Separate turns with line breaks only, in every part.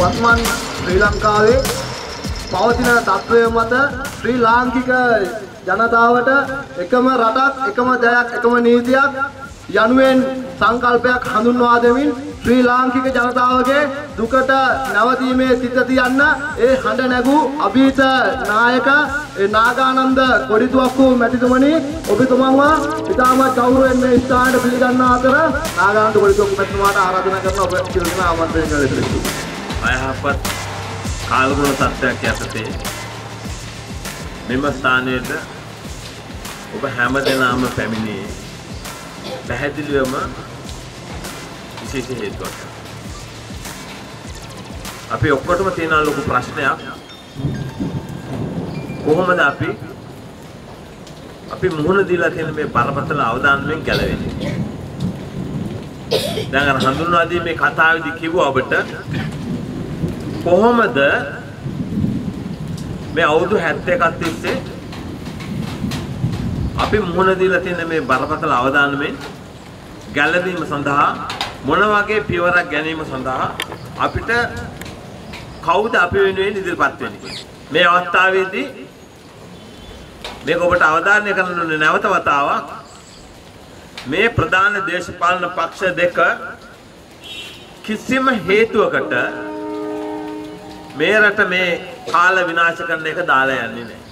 වත්මන් ශ්‍රී ලංකාවේ පවතින තත්ත්වය මත ශ්‍රී ලාංකික ජනතාවට එකම රටක් එකම ජයක් එකම නීතියක් යනුවෙන් සංකල්පයක් හඳුන්වා දෙමින් ශ්‍රී ලාංකික ජනතාවගේ දුකට නැවතීමේ සිත තියන්න ඒ හඬ නැගූ අභීත නායක නාගානන්ද කොඩිතුවක්කු මැතිතුමනි ඔබතුමන්ව ඉතාමත් ගෞරවයෙන් මේ ස්ථානයට පිළිගන්න අතර නාගානන්ද කොඩිතුවක්කු මැතිතුමාට ආරාධනා කරන ඔබ සියලුම ආමන්ත්‍රණය කළ සිටිනවා.
අයහපත් කාලගුණ තත්ත්වයක් යටතේ මෙම ස්ථානයේද ඔබ හැම දෙනාම පැමිණියේ පැහැදිලිවම විශේෂ හේතුවක්. අපි ඔක්කොටම තියෙන ලොකු ප්‍රශ්නයක් කොහොමද අපි මුහුණ දීලා තියෙන මේ බරපතල අවදානමෙන් ගැලවෙන්නේ? දැන් අර හඳුන්වා දී මේ කතාවේදී කිව්වා ඔබට කොහොමද මේ අවුරුදු 71ක් තිස්සේ අපි මුහුණ දීලා තියෙන මේ බරපතල අවදානමෙන් ගැලවීම සඳහා මොන වගේ පියවරක් ගැනීම සඳහා අපිට කවුද අපි වෙනුවෙන් ඉදිරිපත් වෙන්නේ? මේ අවස්ථාවේදී මේක ඔබට අවධාරණය කරන්න ඕනේ නැවත වතාවක් මේ ප්‍රධාන දේශපාලන පක්ෂ දෙක කිසිම හේතුවකට මේ රට මේ කාල විනාශ කරන එක දාලා යන්නේ නැහැ.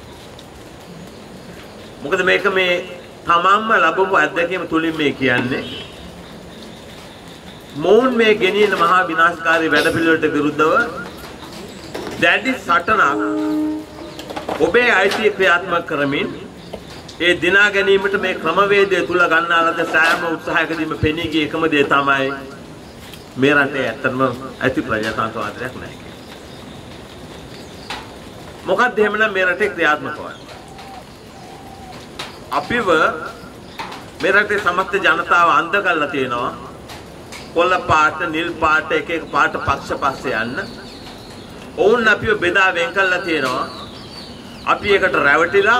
මොකද මේක මේ තමන්ම ලැබපු අත්දැකීම තුලින් මේ කියන්නේ මොවුන් මේ ගෙනියන මහා විනාශකාරී වැඩපිළිවෙලට විරුද්ධව දැඩි සටනක් ඔබේ අයිතිය ක්‍රියාත්මක කරමින් ඒ දිනා ගැනීමට මේ ක්‍රමවේදය තුල ගන්නා ලද සෑම උත්සාහයකදීම පෙනී ගිය එකම දේ තමයි මේ රටේ ඇත්තම ඇති ප්‍රජාතන්ත්‍රවාදයක් නැහැ. මොකක්ද එහෙමනම් මේ රටේ ක්‍රියාත්මක වන්නේ? අපිව මේ රටේ සමස්ත ජනතාව අන්ධ කරලා තියෙනවා. කොළ පාට, නිල් පාට, එක එක පාට පක්ෂ පස්සේ යන්න. ඔවුන් අපිව බෙදා වෙන් කරලා තියෙනවා. අපි එකට රැවටිලා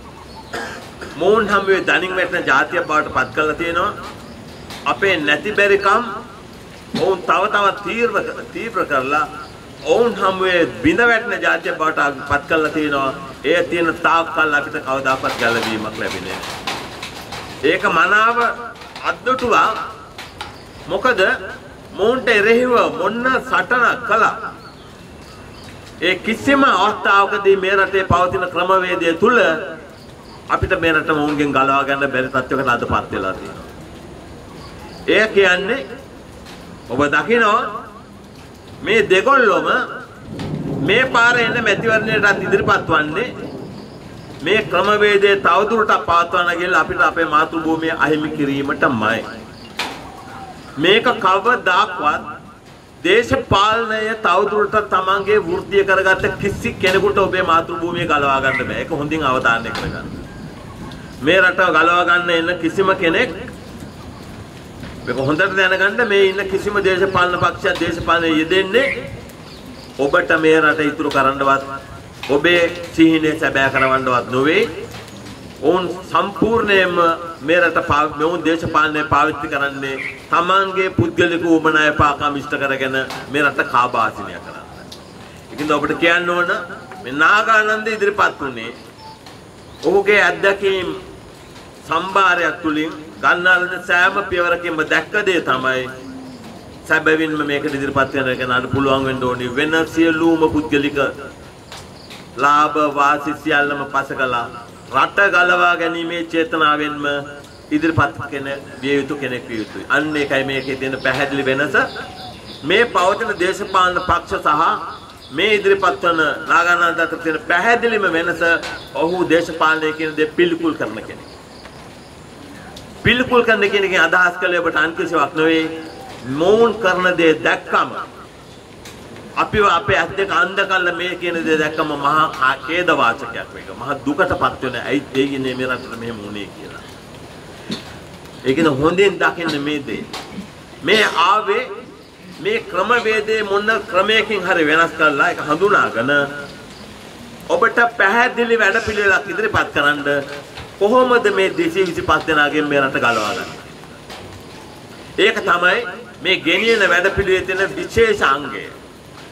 මොවුන් හැමවේ දණින් වැටෙන ජාතිය බවට පත් කරලා තියෙනවා. අපේ නැති බැරිකම් ඔවුන් තව තවත් තීව්‍ර කරලා ඔවුන් හැමවේ බිඳ වැටෙන ජාතිය බවට පත් කරලා තියෙනවා. ඒ තියෙන තාක්කල් අපිට කවදාකවත් ගැලවීමක් ලැබෙන්නේ නැහැ. ඒක මනාව අද්දුටුවා. මොකද මොවුන්ට එරෙහිව මොන්න සටන කළා. ඒ කිසිම අවස්ථාවකදී මේ රටේ පවතින ක්‍රමවේදය තුල අපිට මේ රට මොවුන්ගෙන් ගලවා ගන්න බැරි තත්වයකට අදපත් වෙලා තියෙනවා. ඒ කියන්නේ ඔබ දකිනවා මේ දෙගොල්ලොම මේ පාරේ එන මැතිවරණයටත් ඉදිරිපත් වන්නේ මේ ක්‍රමවේදයේ තවදුරටත් පවත්වන්න කියලා අපිට අපේ මාතෘ භූමිය අහිමි කිරීමටමයි. මේක කවදාක්වත් දේශපාලනය තවදුරටත් තමන්ගේ වෘත්තිය කරගත්ත කිසි කෙනෙකුට ඔබේ මාතෘ භූමිය ගලවා ගන්න බෑ. ඒක හොඳින් අවධානය කරගන්න. මේ රට ගලවා ගන්න එන කිසිම කෙනෙක් මේක හොඳට දැනගන්න මේ ඉන්න කිසිම දේශපාලන පක්ෂයක් දේශපාලනයේ යෙදෙන්නේ ඔබට මේ රට ඉතුරු කරන්නවත් ඔබේ සිහිනේ සැබෑ කරවන්නවත් නොවේ. ඔවුන් සම්පූර්ණයෙන්ම මේ රට මෙවුන් දේශපාලනය පාවිච්චි කරන්නේ තමන්ගේ පුද්ගලික උමනා එපාකම් ඉෂ්ට කරගෙන මේ රට කාබාසිනිය කරන්න. ඒකින්ද ඔබට කියන්න ඕන මේ නාගානන්ද ඉදිරිපත් වුණේ ඔහුගේ අත්දැකීම් සම්භාරයක් තුලින් ගන්නාලද සෑම පියවරකින්ම දැක්ක දේ තමයි සැබවින්ම මේක ඉදිරිපත් වෙන කෙනාට පුළුවන් වෙන්න ඕනි වෙන සියලුම පුද්ගලික ලාභ වාසි සියල්ලම පසකලා රට ගලවා ගැනීමේ චේතනාවෙන්ම ඉදිරිපත් විය යුතු කෙනෙක් විය යුතුයි. අන්න ඒකයි මේකේ තියෙන පැහැදිලි වෙනස. මේ පවතින දේශපාලන පක්ෂ සහ මේ ඉදිරිපත් වන නාගානන්ද අතර තියෙන පැහැදිලිම වෙනස ඔහු දේශපාලනය කියන දේ පිළිකුල් කරන කෙනෙක්. පිළිකුල් කරන කෙනකින් අදහස් කළේ ඔබට අන්කිසිවක් නෙවෙයි. මොවුන් කරන දේ දැක්කම අපිව අපේ ඇස් දෙක අන්ධ කරලා මේ කියන දේ දැක්කම මහා ඛේද වාචකයක් මේක. මහා දුකටපත් වෙන ඇයි දෙයිනේ මේ රටට මෙහෙම වුනේ කියලා. ඒකින හොඳින් දකින්න මේ දේ. මේ ආවේ මේ ක්‍රමවේදයේ මොන ක්‍රමයකින් හරි වෙනස් කරලා ඒක හඳුනාගෙන ඔබට පැහැදිලි වැඩපිළිවෙලක් ඉදිරිපත් කරන්න කොහොමද මේ 225 දෙනාගෙන් මේ රට ගලවා ගන්න. ඒක තමයි මේ ගෙනියන වැඩපිළිවෙලේ තියෙන විශේෂ අංගය.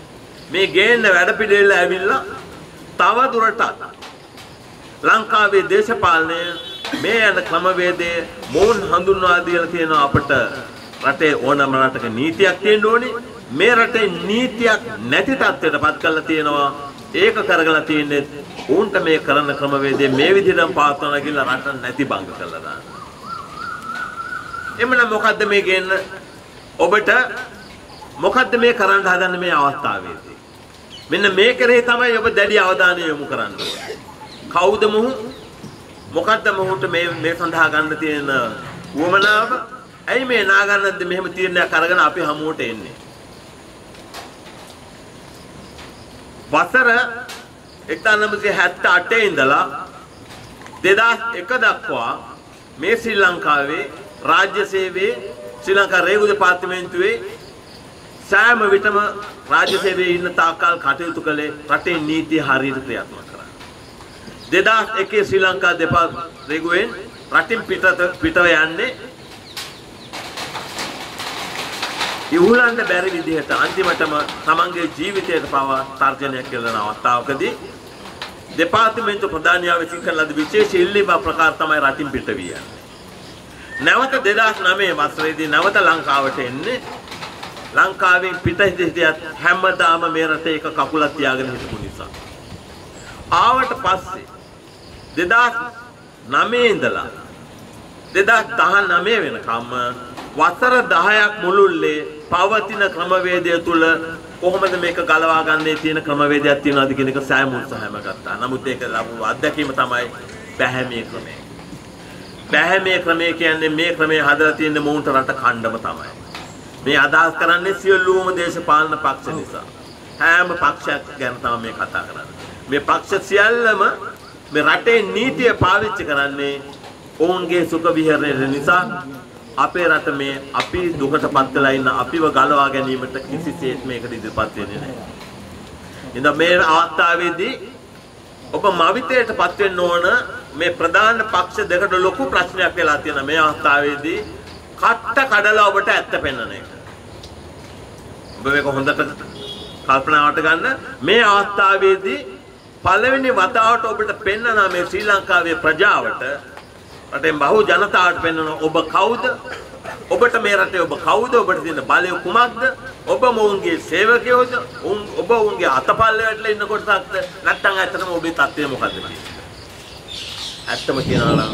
මේ ගේන්න වැඩ පිළිවෙල ඇවිල්ලා තව දුරටත් ලංකාවේ දේශපාලනය මේ යන ක්‍රමවේදයේ මොවුන් හඳුන්වා දීලා තියෙනවා අපට රටේ ඕනම රටක නීතියක් තියෙන්න ඕනේ. මේ රටේ නීතියක් නැති තත්ත්වයටපත් කරලා තියෙනවා. ඒක කරගලා තියෙන්නේ උන්ට මේ කරන ක්‍රමවේදයේ මේ විදිහටම පාත්වනවා කියලා රට නැති බංග කරලා දාන්න. එමනම් මොකද්ද මේ ගේන්න ඔබට මොකද්ද මේ කරන්න හදන්නේ මේ අවස්ථාවේදී? මෙන්න මේ කරේ තමයි ඔබ දැඩි අවධානය යොමු කරන්න ඕනේ. කවුද මොහු? මොකද්ද මොහුට මේ සඳහා ගන්න තියෙන උවමනාව? ඇයි මේ නාගන්නන්ද මෙහෙම තීරණයක් අරගෙන අපි හමුවට එන්නේ? වසර 1978 ඉඳලා 2001 දක්වා මේ ශ්‍රී ලංකාවේ රාජ්‍ය සේවයේ ශ්‍රී ලංකා රේගු දෙපාර්තමේන්තුවේ සෑම විටම රාජ්‍ය සේවයේ ඉන්න තාක්කල් කටයුතු කළේ රටේ නීතිය හරියට ක්‍රියාත්මක කරන්න. 2001 ශ්‍රී ලංකා රේගුවෙන් රටින් පිටව යන්නේ ඉහුලන්න බැරි විදිහට අන්තිමටම තමන්ගේ ජීවිතයට පවා තර්ජනයක් කරන අවස්ථාවකදී දෙපාර්තමේන්තු ප්‍රධානියා විසින් කළ ලද විශේෂ ඉල්ලීම ප්‍රකාර තමයි රටින් පිට වී යන්නේ. නැවත 2009 වසරේදී නැවත ලංකාවට එන්නේ ලංකාවෙන් පිට හිටියත් හැමදාම මේ රටේ එක කකුලක් තියාගෙන හිටපු නිසා. ආවට පස්සේ 2009 ඉඳලා 2019 වෙනකම් වසර 10ක් මුළුල්ලේ පවතින ක්‍රමවේදය තුල කොහොමද මේක ගලවා ගන්නේ තියෙන ක්‍රමවේදයක් තියෙනවද කියන එක සෑම උත්සාහයක්ම ගත්තා. නමුත් ඒක ලැබුණු අත්දැකීම තමයි බැහැමේ ක්‍රමය. බැහැමේ ක්‍රමය කියන්නේ මේ ක්‍රමය හදලා තියෙන මොවුන්ට රට ඛණ්ඩම තමයි. මේ අදහස් කරන්නේ සියලුම දේශපාලන පක්ෂ නිසා. හැම පක්ෂයක් ගැන තමයි මේ කතා කරන්නේ. මේ පක්ෂ සියල්ලම මේ රටේ නීතිය පාවිච්චි කරන්නේ ඔවුන්ගේ සුඛ විහරණය නිසා. අපේ රට මේ අපි දුකටපත් වෙලා ඉන්න අපිව ගලවා ගැනීමට කිසිසේත් මේකට ඉදිරිපත් වෙන්නේ නැහැ. ඉතින් මේ අවස්ථාවේදී ඔබ මවිතයටපත් වෙන්න ඕන මේ ප්‍රධාන පක්ෂ දෙකට ලොකු ප්‍රශ්නයක් වෙලා තියෙනවා මේ අවස්ථාවේදී කට්ට කඩලා ඔබට ඇත්ත පෙන්වන එක. ඔබ මේක හොඳට කල්පනාවට ගන්න. මේ අවස්ථාවේදී පළවෙනි වතාවට ඔබට පෙන්වනවා මේ ශ්‍රී ලංකාවේ ප්‍රජාවට රටේ බහු ජනතාවට පෙන්වන ඔබ කවුද? ඔබට මේ රටේ ඔබ කවුද? ඔබට තියෙන බලය කුමක්ද? ඔබ මොවුන්ගේ සේවකයෝද? ඔබ ඔවුන්ගේ අතපල්ලේ වැටලා ඉන්න කොටසක්ද? නැත්නම් ඇත්තටම ඔබේ තත්ත්වය මොකද්ද කියන්නේ? ඇත්තම කියනවා නම්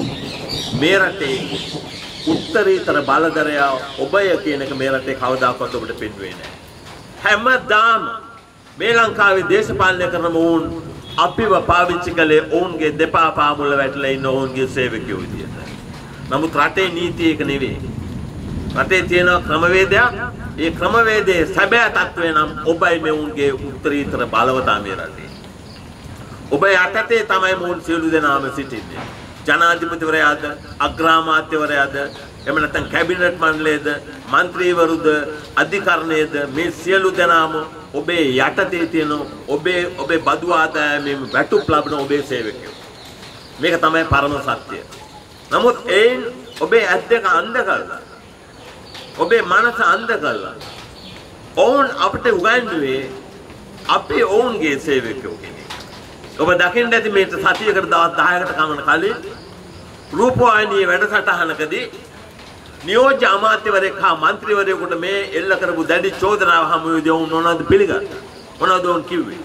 මේ රටේ උත්තරීතර බලධරයා ඔබය කියන එක මේ රටේ කවදාකවත් ඔබට පෙන්වෙන්නේ නැහැ. හැමදාම මේ ලංකාවේ දේශපාලනය කරන මොවුන් අපිව පාවිච්චි කළේ ඔවුන්ගේ දෙපා පාමුල වැටලා ඉන්න ඔවුන්ගේ සේවකයෝ විදියට. නමුත් රටේ නීතිය එක නෙවෙයි. රටේ තියෙන ක්‍රමවේදයක්. ඒ ක්‍රමවේදයේ සැබෑ තත්ත්වය නම් ඔබයි මේ ඔවුන්ගේ උත්තරීතර බලවතා මේ රටේ. ඔබ යටතේ තමයි මොවුන් සියලු දෙනාම සිටින්නේ. ජනාධිපතිවරයාද, අග්‍රාමාත්‍යවරයාද, එහෙම නැත්නම් කැබිනට් මණ්ඩලයේද, മന്ത്രിවරුද, අධිකරණයේද මේ සියලු දෙනාම ඔබේ යටතේ තියෙන ඔබේ බදු ආදායමෙන් වැටුප් ලබන ඔබේ සේවකයෝ. මේක තමයි පරම සත්‍යය. නමුත් ඒන් ඔබේ ඇස් දෙක අන්ධ කරලා ඔබේ මනස අන්ධ කරලා ඔවුන් අපිට උගන්වුවේ අපි ඔවුන්ගේ සේවකයෝ කෙනෙක්. ඔබ දකින්න ඇති මේ සතියකට දවස් 10කට කමන කලින් රූපවාහිනියේ වැඩසටහනකදී නියෝජ්‍ය අමාත්‍යවරයෙක් හා മന്ത്രിවරයෙකුට මේ එල්ල කරපු දැඩි චෝදනාව හමුවේදී වුණ මොනවද පිළිගන්නේ? මොනවද වුන් කිව්වේ?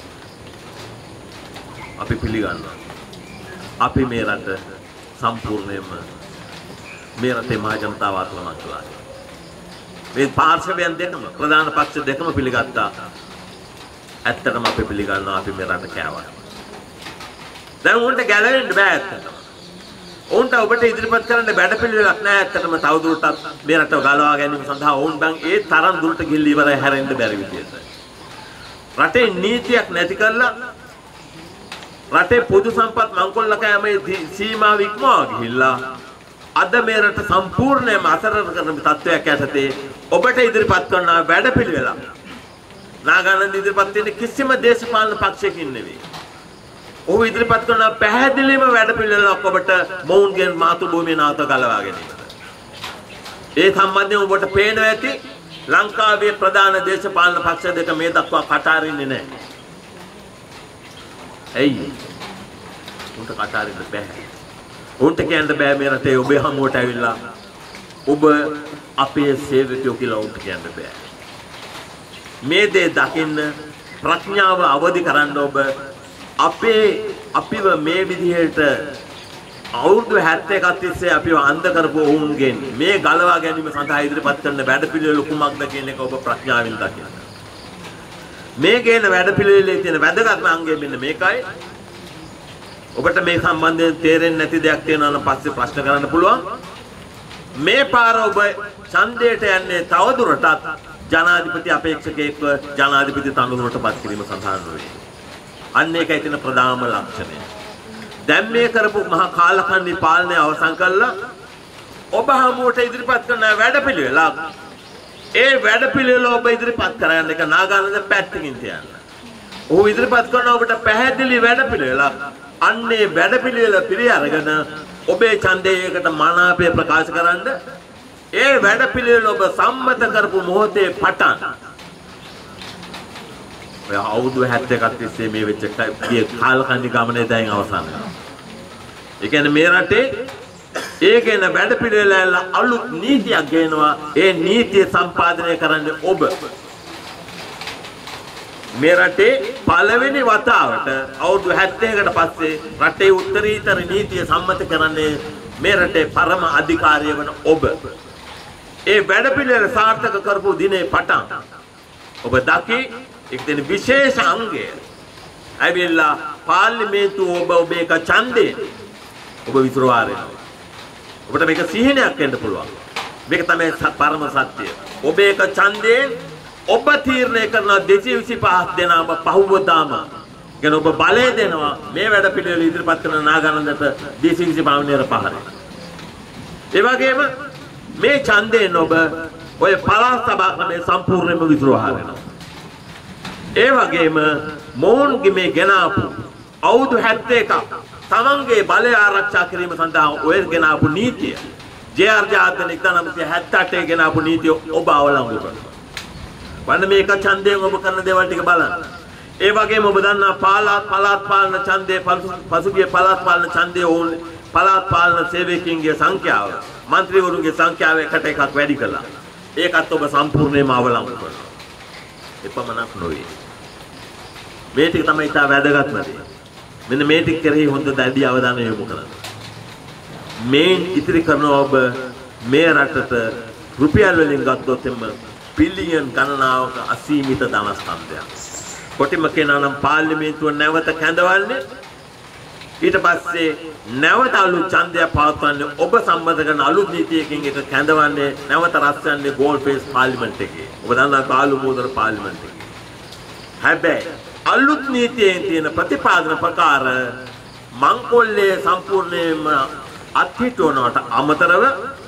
අපි පිළිගන්නවා. අපි මේ රට සම්පූර්ණයෙන්ම මේ රටේ මහ ජනතාව ආත්මවත් කළා. මේ පාර්ශවයන් දෙකම ප්‍රධාන පක්ෂ දෙකම පිළිගත්තා. ඇත්තටම අපි පිළිගන්නවා අපි මේ රට කෑවා. දැන් උන්ට ගැලවෙන්න බෑ ඇත්තටම. උන්ට ඔබට ඉදිරිපත් කරන්න බැඩපිළිවෙලක් නැහැ ඇත්තටම තවදුරටත් මේ රට ගලවා ගැනීම සඳහා වුන් බං ඒ තරම් දුරට ගිහිල්ලා ඉවරයි හැරෙන්න බැරි විදියට. රටේ නීතියක් නැති කරලා රටේ පොදු සම්පත් මංකොල්ල කෑමේ සීමාව ඉක්මවා ගිහිල්ලා අද මේ රට සම්පූර්ණයෙන්ම අසරණ කරන තත්වයක් යටතේ ඔබට ඉදිරිපත් කරන බැඩපිළිවෙලක් නාගානන්ද ඉදිරිපත් වෙන කිසිම දේශපාලන පක්ෂයකින් නෙවෙයි. ඔහු ඉදිරිපත් කරන පැහැදිලිම වැඩපිළිවෙලක් ඔබට මොවුන්ගේ මාතෘ භූමිය නාත ගලවා ගැනීමට. ඒ සම්බන්ධයෙන් ඔබට පේනවා ඇති ලංකාවේ ප්‍රධාන දේශපාලන පක්ෂ දෙක මේ දක්වා කටාරින්නේ නැහැ. ඇයි? උන්ට කටාරින්න බෑ. උන්ට කියන්න බෑ මේ රටේ ඔබේ හමුවට ඇවිල්ලා ඔබ අපේ සේවකයෝ කියලා උන්ට කියන්න බෑ. මේ දේ දකින්න ප්‍රඥාව අවදි කරන්න ඔබ අපිව මේ විදිහට අවුරුදු 71ක් තිස්සේ අපිව අන්ධ කරපු වුන්ගෙන් මේ ගලවා ගැනීම සඳහා ඉදිරිපත් කරන වැඩපිළිවෙල කුමක්ද කියන එක ඔබ ප්‍රඥාවෙන් දකින්න. මේ ගේන වැඩපිළිවෙලේ තියෙන වැදගත්ම අංගය මෙන්න මේකයි. ඔබට මේ සම්බන්ධයෙන් තේරෙන්නේ නැති දෙයක් තියෙනවා නම් පස්සේ ප්‍රශ්න කරන්න පුළුවන්. මේ පාර ඔබ ඡන්දයට යන්නේ තවදුරටත් ජනාධිපති අපේක්ෂකයෙක්ව ජනාධිපති තනතුරටපත් කිරීම සඳහා නෙවෙයි. අන්න ඒකයි තියෙන ප්‍රධානම ලක්ෂණය. දැන් මේ කරපු මහා කාලකන්ණි පාලනය අවසන් කළා ඔබ හමුවට ඉදිරිපත් කරන වැඩපිළිවෙලක්. ඒ වැඩපිළිවෙල ඔබ ඉදිරිපත් කරන්න එක නාගානන්ද පැත්තකින් තියන්න. ඔහු ඉදිරිපත් කරන ඔබට පැහැදිලි වැඩපිළිවෙලක්. අන්නේ වැඩපිළිවෙල පිළි අරගෙන ඔබේ ඡන්දයකට මනාපය ප්‍රකාශ කරන්න. ඒ වැඩපිළිවෙල ඔබ සම්මත කරපු මොහොතේ පටන් ඔය අවුරුදු 71ක් තිස්සේ මේ වෙච්ච කාලකන්ණි ගමනේ දැන් අවසන් වෙනවා. ඒ කියන්නේ මේ රටේ ඒකේන වැඩපිළිවෙල අලුත් නීතියක් ගේනවා. ඒ නීතිය සම්පාදනය කරන්නේ ඔබ. මේ රටේ පළවෙනි වතාවට අවුරුදු 70කට පස්සේ රටේ උත්තරීතර නීතිය සම්මත කරන්නේ මේ රටේ පරම අධිකාරිය වන ඔබ. ඒ වැඩපිළිවෙල සාර්ථක කරපු දිනේ පටන් ඔබ දකි එක් දින විශේෂ අංගය ඇවිල්ලා පාර්ලිමේන්තුව ඔබේ ඡන්දේ ඔබ විසිරවාරෙනවා. ඔබට මේක සිහිනයක් වෙන්න පුළුවන්. මේක තමයි පරම සත්‍යය. ඔබේ ඡන්දේ ඔබ තීරණය කරන 225 දෙනාම පහුවදාම කියන ඔබ බලය දෙනවා මේ වැඩ පිළිවෙල ඉදිරිපත් කරන නාගානන්දට 225 නෙර පහර. ඒ වගේම මේ ඡන්දයෙන් ඔබ ඔය පළාත් සභා ක්‍රමය සම්පූර්ණයෙන්ම විසිරවා හරිනවා. ඒ වගේම මොවුන්ගේ මේ ගෙනාපු අවුරුදු 71ක් තමන්ගේ බලය ආරක්ෂා කිරීම සඳහා ඔය ගෙනාපු නීතිය ජේ.ආර්. ජාතන 1978 ගෙනාපු නීතිය ඔබ අවලංගු කරනවා. වන්න මේක ඡන්දයෙන් ඔබ කරන දේවල් ටික බලන්න. ඒ වගේම ඔබ දන්නා පළාත් පාලන ඡන්දයේ පසුගිය පළාත් පාලන ඡන්දයේ ඕන පළාත් පාලන සේවකයන්ගේ සංඛ්‍යාව മന്ത്രിවරුන්ගේ සංඛ්‍යාව එකට එකක් වැඩි කළා. ඒකත් ඔබ සම්පූර්ණයෙන්ම අවලංගු කරනවා. එපමණක් නොවේ. මේ ටික තමයි ඉතා වැදගත්ම දේ. මෙන්න මේ ටික කෙරෙහි හොඳ දැඩි අවධානය යොමු කරන්න. මේ ඉතිරි කරන ඔබ මේ රටට රුපියල් වලින් ගත්තොත් එම බිලියන් ගණනාවක අසීමිත ධනස්කන්ධයක්. කොටිම කියනවා නම් පාර්ලිමේන්තුව නැවත කැඳවන්නේ ඊට පස්සේ නැවත අලුත් ඡන්දයක් පවත්වන්නේ ඔබ සම්මත කරන අලුත් නීතියකින් එක කැඳවන්නේ නැවත රැස්වන්නේ ගෝල් ෆේස් පාර්ලිමේන්තු එකේ. ඔබ දන්නා කාලු මෝදර පාර්ලිමේන්තු එකේ. හැබැයි අලුත් නීතියෙන් තියෙන ප්‍රතිපාදන ප්‍රකාර මංකොල්ලේ සම්පූර්ණයෙන්ම අත්හිටුවනවට අමතරව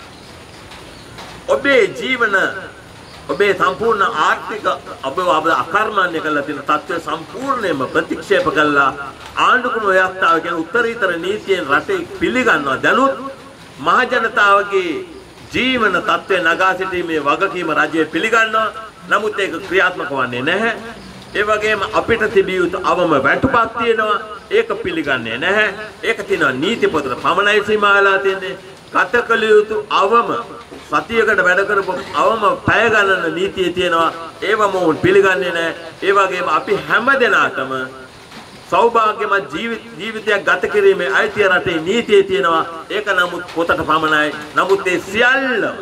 ඔබේ ජීවන ඔබේ සම්පූර්ණ ආර්ථික ඔබ අකර්මණ්‍ය කළ තියෙන තත්ත්වය සම්පූර්ණයෙන්ම ප්‍රතික්ෂේප කළා. ආණ්ඩුක්‍රම ව්‍යවස්ථාව කියන උත්තරීතර නීතියෙන් රටේ පිළිගන්නවා. දැනුත් මහ ජනතාවගේ ජීවන තත්ත්වය නගා සිටීමේ වගකීම රජය පිළිගන්නවා. නමුත් ඒක ක්‍රියාත්මක වන්නේ නැහැ. ඒ වගේම අපිට තිබිය යුතු අවම වැටුපක් තියෙනවා. ඒක පිළිගන්නේ නැහැ. ඒක තියෙනවා නීති පොතට පමණයි සීමා වෙලා තියෙන්නේ. ගත කළ යුතු අවම සතියකට වැඩ කරපු අවම පැය ගණන නීතිය තියෙනවා. ඒව මොවුන් පිළිගන්නේ නැහැ. ඒ වගේම අපි හැම දෙනාටම සෞභාග්‍යමත් ජීවිතයක් ගත කිරීමේ අයිතිය රටේ නීතියේ තියෙනවා. ඒක නමුත් පොතට පමණයි. නමුත් ඒ සියල්ලම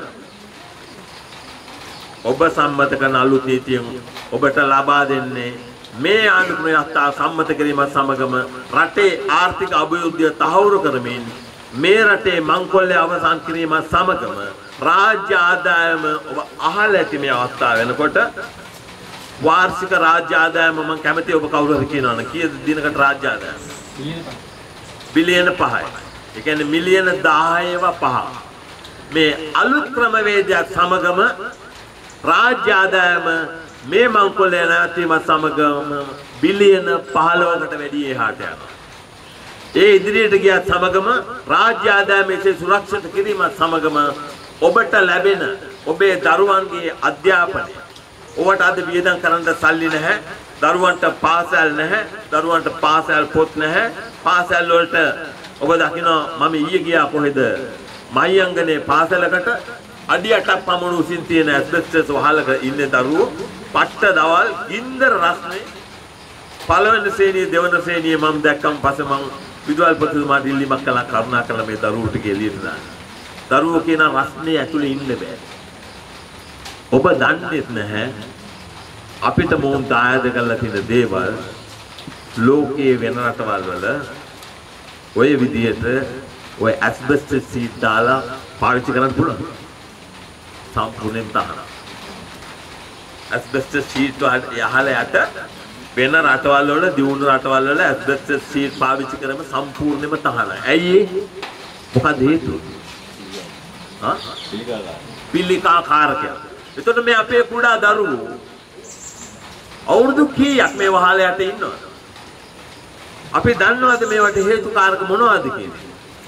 ඔබ සම්මත කරන අලුත් නීතියෙන් ඔබට ලබා දෙන්නේ මේ ආණ්ඩුක්‍රම ව්‍යවස්ථාව සම්මත කිරීමත් සමගම රටේ ආර්ථික අභිවෘද්ධිය තහවුරු කරමින් මේ රටේ මංකොල්ලේ අවසන් කිරීමත් සමගම රාජ්‍ය ආදායම ඔබ අහල ඇති මේ අවස්ථාව වෙනකොට වාර්ෂික රාජ්‍ය ආදායම මම කැමතියි ඔබ කවුරු හරි කියනවනේ කීයද දිනකට රාජ්‍ය ආදායම බිලියන 5යි. ඒ කියන්නේ මිලියන 10ව 5. මේ අලුත් ක්‍රමවේදයක් සමගම රාජ්‍ය ආදායම මේ මංකොල්ලේ නැවතීමත් සමගම බිලියන 15කට වැඩි එහාට යනවා. ඒ ඉදිරියට ගියත් සමගම රාජ්‍ය ආදායමේ සුරක්ෂිත කිරීමත් සමගම ඔබට ලැබෙන ඔබේ දරුවන්ගේ අධ්‍යාපනය ඔබට අද වියදම් කරන්න සල්ලි නැහැ. දරුවන්ට පාසල් නැහැ. දරුවන්ට පාසල් පොත් නැහැ. පාසල් වලට ඔබ දකිනවා මම ඊයේ ගියා කොහෙද මයංගනේ පාසලකට අඩි 8ක් පමණ උසින් තියෙන ඇස්බෙස්ටස් වහලක ඉන්නේ දරුවෝ පට්ට දවල් ගින්දර රස්නේ පළවෙනි ශ්‍රේණිය දෙවන ශ්‍රේණිය මම දැක්කම පස්සේ මම විදුහල්පතිතුමාට ඉල්ලීමක් කළා කරුණා කරලා මේ දරුවෝට එළියට දාන්න. දරුවෝ කියන රස්නේ ඇතුලේ ඉන්න බෑ. ඔබ දන්නේ නැහැ අපිට මොන් දායද කරලා තියෙන දේවල් ලෝකයේ වෙන රටවල් වල ඔය විදියට ඔය ඇස්බෙස්ටස් සීට් දාලා පාවිච්චි කරන්න පුළුවන්. සම්පූර්ණයෙන් තහනම්. ඇස්බෙස්ටස් සීට් යහල යට වෙන රටවල් වල දියුණු රටවල් වල ඇස්බෙස්ටස් සීට් පාවිච්චි කරම සම්පූර්ණයෙන්ම තහනම්. ඇයි ඒ? මොකද හේතුව? පිළිකා කාරකයක්. එතකොට මේ අපේ කුඩා දරුවෝ අවුරුදු කීයක් මේ වහල යට ඉන්නවද? අපි දන්නවද මේවට හේතුකාරක මොනවද කියන්නේ?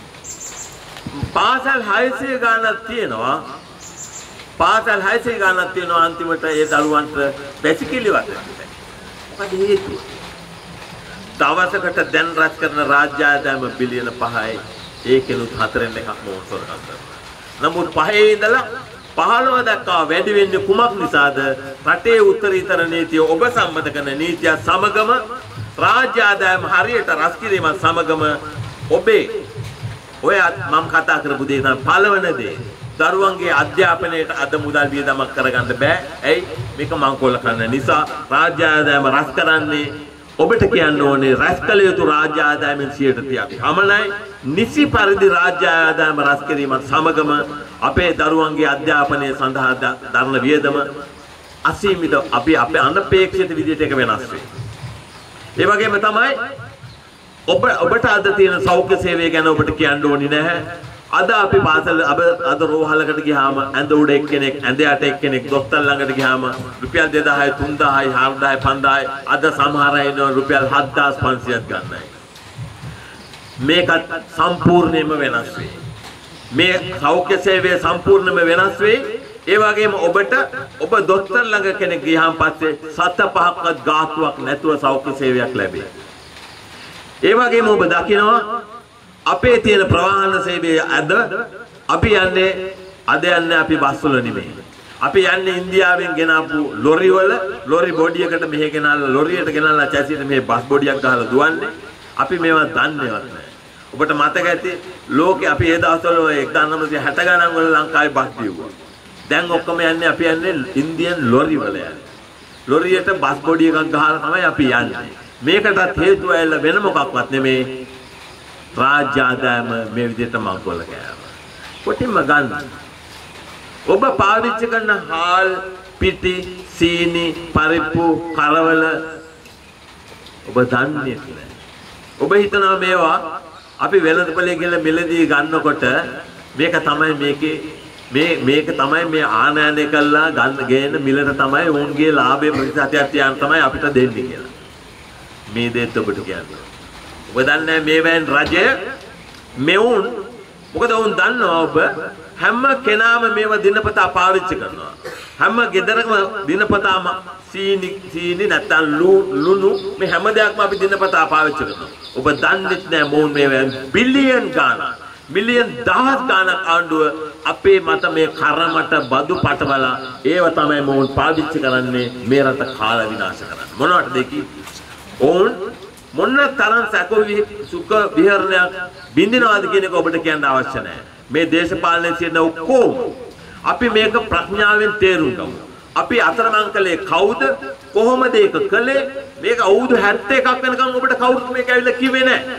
පාසල් 600 ගානක් තියෙනවා. පාසල් 600 ගානක් තියෙනවා අන්තිමට ඒ දරුවන්ට බැසිකිලිවත් නැහැ. මොකද හේතුව? දවසකට දැන් රැස් කරන රාජ්‍ය ආදායම බිලියන 5යි ඒකෙනුත් 4න් එකක් මොහොතකට කරනවා. නමුත් 5 ඉඳලා 15 දක්වා වැඩි වෙන්නේ කුමක් නිසාද? රටේ උත්තරීතර නීතිය ඔබ සම්මත කරන නීතිය සමගම රාජ්‍ය ආදායම හරියට රැස් කිරීම සමගම ඔබේ ඔය මම කතා කරපු දේ තමයි පළවෙනි දේ. දරුවන්ගේ අධ්‍යාපනයට අද මුදල් වියදමක් කරගන්න බෑ. ඇයි? මේක මංකොල්ල කරන නිසා රාජ්‍ය ආදායම රැස් කරන්නේ ඔබට කියන්න ඕනේ රැස් කළ යුතු රාජ්‍ය ආදායමෙන් 30%ක් පමණයි. නිසි පරිදි රාජ්‍ය ආදායම රැස් කිරීමත් සමගම අපේ දරුවන්ගේ අධ්‍යාපනය සඳහා දරන වියදම අසීමිත අපි අපේ අනපේක්ෂිත විදිහට එක වෙනස් වෙයි. ඒ වගේම තමයි ඔබට අද තියෙන සෞඛ්‍ය සේවය ගැන ඔබට කියන්න ඕනේ නැහැ. අද අපි පාසල අද රෝහලකට ගියාම ඇඳ උඩ එක්කෙනෙක් ඇඳ යට එක්කෙනෙක් දොස්තර ළඟට ගියාම රුපියල් 2000යි 3000යි 4000යි 5000යි අද සමහර අය ඉන්නවා රුපියල් 7500ක් ගන්නයි. මේකත් සම්පූර්ණයෙන්ම වෙනස් වෙයි. මේ සෞඛ්‍ය සේවය සම්පූර්ණයෙන්ම වෙනස් වෙයි. ඒ වගේම ඔබ දොස්තර ළඟ කෙනෙක් ගියාම පස්සේ 7-5ක්වත් ගාස්තුවක් නැතුව සෞඛ්‍ය සේවයක් ලැබේ. ඒ වගේම ඔබ දකිනවා අපේ තියෙන ප්‍රවාහන සේවය අපි යන්නේ අපි බස් වල නෙමෙයි. අපි යන්නේ ඉන්දියාවෙන් ගෙනාපු ලොරි වල ලොරි බොඩියකට මෙහෙ ගෙනල්ලා ලොරියට ගෙනල්ලා චැසියට මෙහෙ බස් බොඩියක් ගහලා දුවන්නේ. අපි මේවා දන්නේවත් නැහැ. ඔබට මතක ඇති ලෝකේ අපි ඒ දවස්වල 1960 ගණන් වල ලංකාවේ බස් දිව්වා. දැන් ඔක්කොම යන්නේ අපි යන්නේ ඉන්දියන් ලොරි වල යන්නේ. ලොරියට බස් බොඩි එකක් ගහලා තමයි අපි යන්නේ. මේකටත් හේතුව ඇල්ල වෙන මොකක්වත් නෙමේ රාජ්‍ය ආදායම මේ විදිහට මංකොල්ල කෑම. කොටින්ම ගන්න. ඔබ පාවිච්චි කරන හාල්, පිටි, සීනි, පරිප්පු, කරවල ඔබ දන්නේ නැහැ. ඔබ හිතනවා මේවා අපි වෙළඳපොලේ ගිහලා මිලදී ගන්නකොට මේක තමයි මේක තමයි මේ ආනයනය කළා ගන්න ගේන මිලට තමයි උන්ගේ ලාභයේ ප්‍රතිශතයක් තියන් තමයි අපිට දෙන්නේ කියලා. මේ දෙත් ඔබට කියන්නේ. ඔබ දන්නේ මේ වෙන් රජය මෙවුන් මොකද උන් දන්නවා ඔබ හැම කෙනාම මේව දිනපතා පාවිච්චි කරනවා. හැම ගෙදරකම දිනපතාම සීනි නැත්තම් ලුණු මේ හැම දෙයක්ම අපි දිනපතා පාවිච්චි කරනවා. ඔබ දන්නේ නැහැ මොවුන් මේ බිලියන් ගාණක් මිලියන් 10 ගාණක් ආණ්ඩුව අපේ මත මේ කරමට බදු පටවලා ඒව තමයි මොවුන් පාවිච්චි කරන්නේ මේ රට කාලා විනාශ කරන්න. මොනවටද ඒකි? ඕන් මොන තරම් සුඛ විහරණයක් බින්දිනවාද කියන එක ඔබට කියන්න අවශ්‍ය නැහැ. මේ දේශපාලනයේ සිටින ඔක්කොම අපි මේක ප්‍රඥාවෙන් තේරුම් ගමු. අපි අතරමං කළේ කවුද? කොහොමද ඒක කළේ? මේක අවුරුදු 71ක් වෙනකම් ඔබට කවුරුත් මේක ඇවිල්ලා කිව්වේ නැහැ.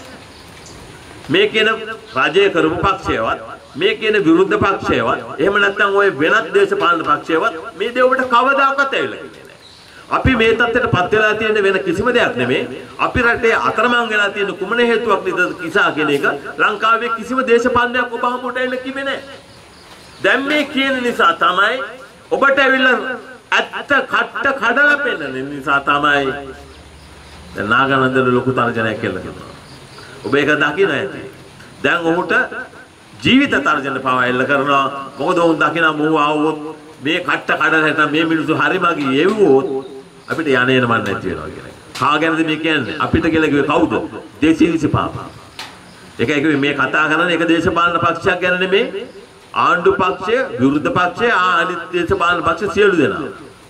මේ කියන රජය කරපු පක්ෂයවත් මේ කියන විරුද්ධ පක්ෂයවත් එහෙම නැත්නම් ওই වෙනත් දේශපාලන පක්ෂයවත් මේ දේ ඔබට කවදාකවත් ඇවිල්ලා කිව්වේ නැහැ. අපි මේ තත්ත්වයටපත් වෙලා තියෙන වෙන කිසිම දෙයක් නෙමෙයි. අපි රටේ අතරමං වෙලා තියෙන කුමන හේතුවක් නිසාද කිසා කියන එක ලංකාවේ කිසිම දේශපාලනයක් ඔබ හමුවට ඇවිල්ලා කිව්වේ නැහැ. දැන් මේ කියන නිසා තමයි ඔබට ඇවිල්ලා ඇත්ත කඩලා පෙන්නන නිසා තමයි දැන් නාගනන්දන ලොකු තර්ජනයක් කියලා කියනවා. ඔබ ඒක දකින්න ඇති. දැන් ඔහුට ජීවිත තර්ජන පවා එල්ල කරනවා. මොකද වුන් දකිනා මොහු ආවොත් මේ කට්ට කඩලා හිටන් මේ මිනිස්සු හරිමගේ යෙව්වොත් අපිට යන්නේන මන් නැති වෙනවා කියලා. කාගෙනද මේ කියන්නේ? අපිට කියලා කිව්වේ කවුද? දේශීයසිපාප. ඒකයි කිව්වේ මේ කතා කරන්නේ එක දේශපාලන පක්ෂයක් ගැන නෙමෙයි. ආණ්ඩු පක්ෂය, විරුද්ධ පක්ෂය, අනිත් දේශපාලන පක්ෂ සියලු දෙනා.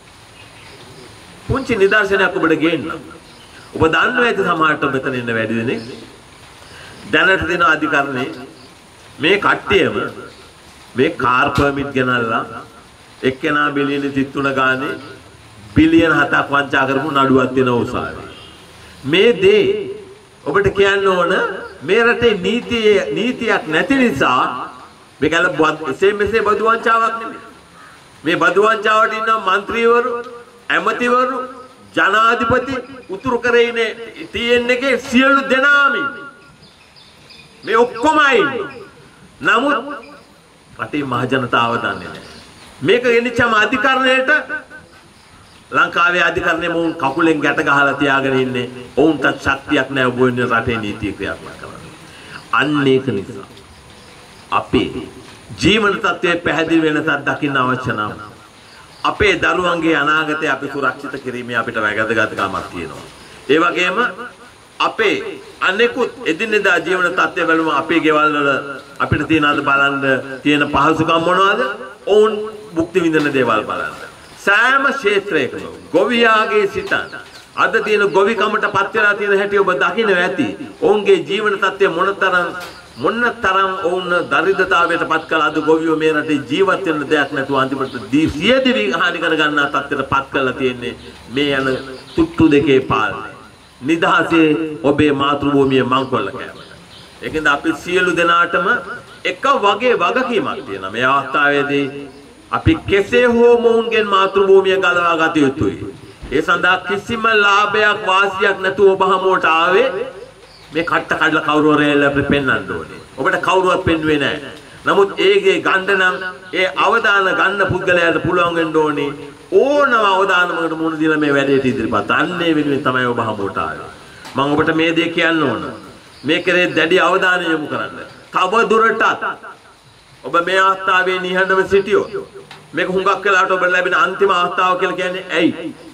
පුංචි නිදර්ශනයක් ඔබට ගේන්න. ඔබ දන්නවා ඇති සමහරට මෙතන ඉන්න වැඩි දෙනෙක් දැනට දෙන අධිකරණේ මේ කට්ටියම මේ කාර් පර්මිට් ගෙනල්ලා එක්කෙනා බිලියන 33 ගානේ බිලියන 7ක් වංචා කරපු නඩුවක් දෙන උසාවියේ. මේ දේ ඔබට කියන්න ඕන මේ රටේ නීතියක් නැති නිසා මේකල එසේ මෙසේ බදු වංචාවක් නෙමෙයි. මේ බදු වංචාවට ඉන්න മന്ത്രിවරු, ඇමතිවරු, ජනාධිපති උතුරු කරේනේ තියෙන එකේ සියලු දෙනාම මේ ඔක්කොම නමුත් රටේ මහ ජනතාව දන්නේ නැහැ. මේක ගෙනිච්චම අධිකරණයට ලංකාවේ අධිකරණය මොවුන් කකුලෙන් ගැට ගහලා තියාගෙන ඉන්නේ. ඔවුන්ට ශක්තියක් නැහැ ඔබ වෙන රටේ නීතිය ක්‍රියාත්මක කරන්න. අන්න ඒක නිසා අපේ ජීවන තත්ත්වයේ පැහැදිලි වෙනසක් දකින්න අවශ්‍ය නම් අපේ දරුවන්ගේ අනාගතය අපි සුරක්ෂිත කිරීමේ අපිට වැදගත්කමක් තියෙනවා. ඒ වගේම අපේ අනෙකුත් එදිනෙදා ජීවන තත්ත්වය බලමු. අපේ ගෙවල් වල අපිට තියෙන අද බලන්න තියෙන පහසුකම් මොනවද? ඔවුන් භුක්ති විඳින දේවල් බලන්න. සෑම ක්ෂේත්‍රයකම ගොවියාගේ සිට අද තියෙන ගොවිකමට පත් වෙලා තියෙන හැටි ඔබ දකින්න ඇති. ඔවුන්ගේ ජීවන තත්ත්වය මොනතරම් ඔවුන් දරිද්‍රතාවයට පත් කළා. අද ගොවියෝ මේ රටේ ජීවත් වෙන්න දෙයක් නැතුව අන්තිමට සියදිවි හානි කර ගන්නා තත්ත්වයට පත් කරලා තියෙන්නේ මේ යන තුට්ටු දෙකේ පාලනය. නිදහසේ ඔබේ මාතෘභූමිය මංකොල්ල කෑමට. ඒකෙන්ද අපි සියලු දෙනාටම එක වගේ වගකීමක් තියෙනවා. මේ අවස්ථාවේදී අපි කෙසේ හෝ මොවුන්ගෙන් මාතෘභූමිය ගලවා ගත යුතුයි. ඒ සඳහා කිසිම ලාභයක් වාසියක් නැතුව ඔබ හමුවට ආවේ මේ කට්ට කඩලා කවුරු හරි අපිට පෙන්වන්න ඕනේ. ඔබට කවුරුවත් පෙන්වුවේ නැහැ. නමුත් ඒගේ ගන්න නම් ඒ අවදාන ගන්න පුද්ගලයාට පුළුවන් වෙන්න ඕනේ ඕනම අවදානමකට මුහුණ දීලා මේ වැඩේට ඉදිරිපත්. අන්නේ වෙනුවෙන් තමයි ඔබ හමුවට ආවේ. මම ඔබට මේ දේ කියන්න ඕන. මේ කරේ දැඩි අවධානය යොමු කරන්න. තව දුරටත් ඔබ මේ අවස්ථාවේ නිහඬව සිටියොත් මේක හුඟක් වෙලාවට ඔබට ලැබෙන අන්තිම අවස්ථාව කියලා කියන්නේ ඇයි?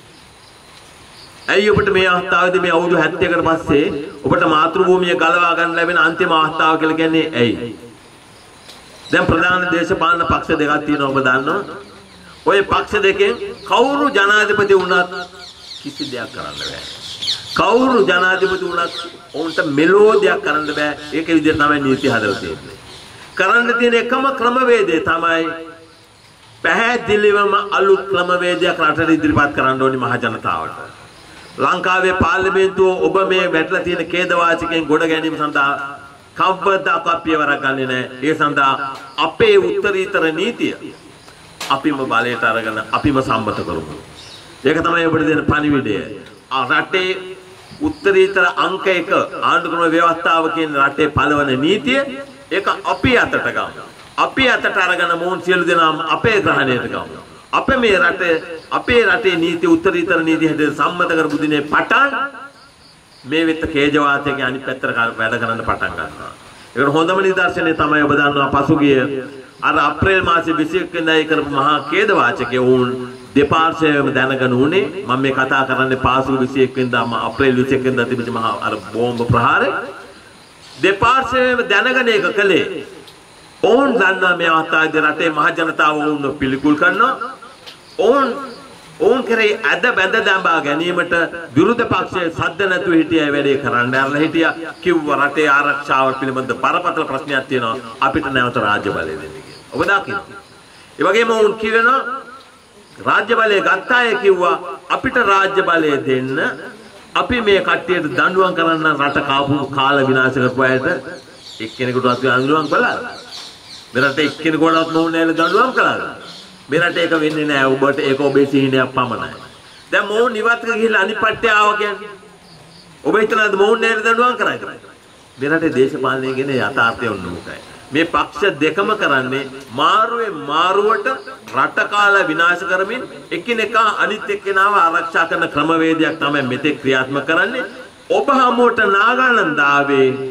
ඇයි ඔබට මේ අවස්ථාවේදී මේ අවුරුදු 70කට පස්සේ ඔබට මාතෘභූමිය ගලවා ගන්න ලැබෙන අන්තිම අවස්ථාව කියලා කියන්නේ ඇයි? දැන් ප්‍රධාන දේශපාලන පක්ෂ දෙකක් තියෙනවා ඔබ දන්නවා. ඔය පක්ෂ දෙකෙන් කවුරු ජනාධිපති වුණත් කිසි දෙයක් කරන්න බෑ. කවුරු ජනාධිපති වුණත් ඔවුන්ට මෙලෝ දෙයක් කරන්න බෑ. ඒක විදිහට තමයි නීති හදලා තියෙන්නේ. කරන්න තියෙන එකම ක්‍රමවේදය තමයි පැහැදිලිවම අලුත් ක්‍රමවේදයක් රටට ඉදිරිපත් කරන්න ඕනි මහ ජනතාවට. ලංකාවේ පාර්ලිමේන්තුව ඔබ මේ වැටලා තියෙන ඛේදවාචකයෙන් ගොඩ ගැනීම සඳහා කවදාවත් පියවරක් ගන්නෙ නැහැ. ඒ සඳහා අපේ උත්තරීතර නීතිය අපිම බලයට අරගෙන අපිම සම්මත කරමු. ඒක තමයි ඔබට දෙන පණිවිඩය. රටේ උත්තරීතර අංක 1 ආණ්ඩුක්‍රම ව්‍යවස්ථාව කියන රටේ පළවන නීතිය ඒක අපි අතට ගමු. අපි අතට අරගෙන මොවුන් සියලු දෙනාම අපේ ග්‍රහණයට ගමු. අපේ මේ රටේ නීති උත්තරීතර නීති හැටියට සම්මත කරපු දිනේ පටන් මේ වෙත කේජවාතයේ අනිත් පැත්තට වැඩ කරන්න පටන් ගන්නවා. ඒකට හොඳම නිදර්ශනය තමයි ඔබ දන්නවා පසුගිය අර අප්‍රේල් මාසේ 21 වෙනිදායි කරපු මහා ඛේදවාචකයේ වුන් දෙපාර්ශ්වයම දැනගෙන උනේ. මම මේ කතා කරන්නේ පාසු 21 වෙනිදා අප්‍රේල් 21 වෙනිදා තිබිච්ච මහා අර බෝම්බ ප්‍රහාරය. දෙපාර්ශ්වයම දැනගෙන ඒක කළේ. ඕන් දන්නා මේ අවස්ථාවේදී රටේ මහ ජනතාව වුන් පිළිකුල් කරනවා. ඕන් කරේ අද බැඳ දඹා ගැනීමට විරුද්ධ පක්ෂයේ සද්ද නැතුව හිටියයි වැඩේ කරන්න ඇරලා හිටියා. කිව්ව රටේ ආරක්ෂාව පිළිබඳ බරපතල ප්‍රශ්නයක් තියෙනවා. අපිට නැවත රාජ්‍ය බලය දෙන්න කියලා. ඔබ දකින්න. ඒ වගේම ඕන් කියනවා රාජ්‍ය බලය ගත්ත අය කිව්වා අපිට රාජ්‍ය බලය දෙන්න. අපි මේ කට්ටියට දඬුවම් කරන්න රට කාපු කාල විනාශ කරපු අයට එක්කෙනෙකුටවත් දඬුවම් කළාද? මේ රටේ එක්කෙනෙකුටවත් මොන්නේ නැහැ දඬුවම් කළාද? මේ රටේ ඒක වෙන්නේ නැහැ. ඔබට ඒක ඔබේ සිහිනයක් පමණයි. දැන් මොවුන් නිවත්ක ගිහිල්ලා අනිත් පැත්තේ ආවා කියන්නේ. ඔබ හිතනවාද මොවුන් නේද දඬුවම් කරයිද? මේ රටේ දේශපාලනය ගැන යථාර්ථය උන්නුකයි. මේ පක්ෂ දෙකම කරන්නේ මාරුවේ මාරුවට රට කාලා විනාශ කරමින් එකිනෙකා අනිත් එක්කෙනාව ආරක්ෂා කරන ක්‍රමවේදයක් තමයි මෙතෙක් ක්‍රියාත්මක කරන්නේ. ඔබ හමුවට නාගානන්දාවේ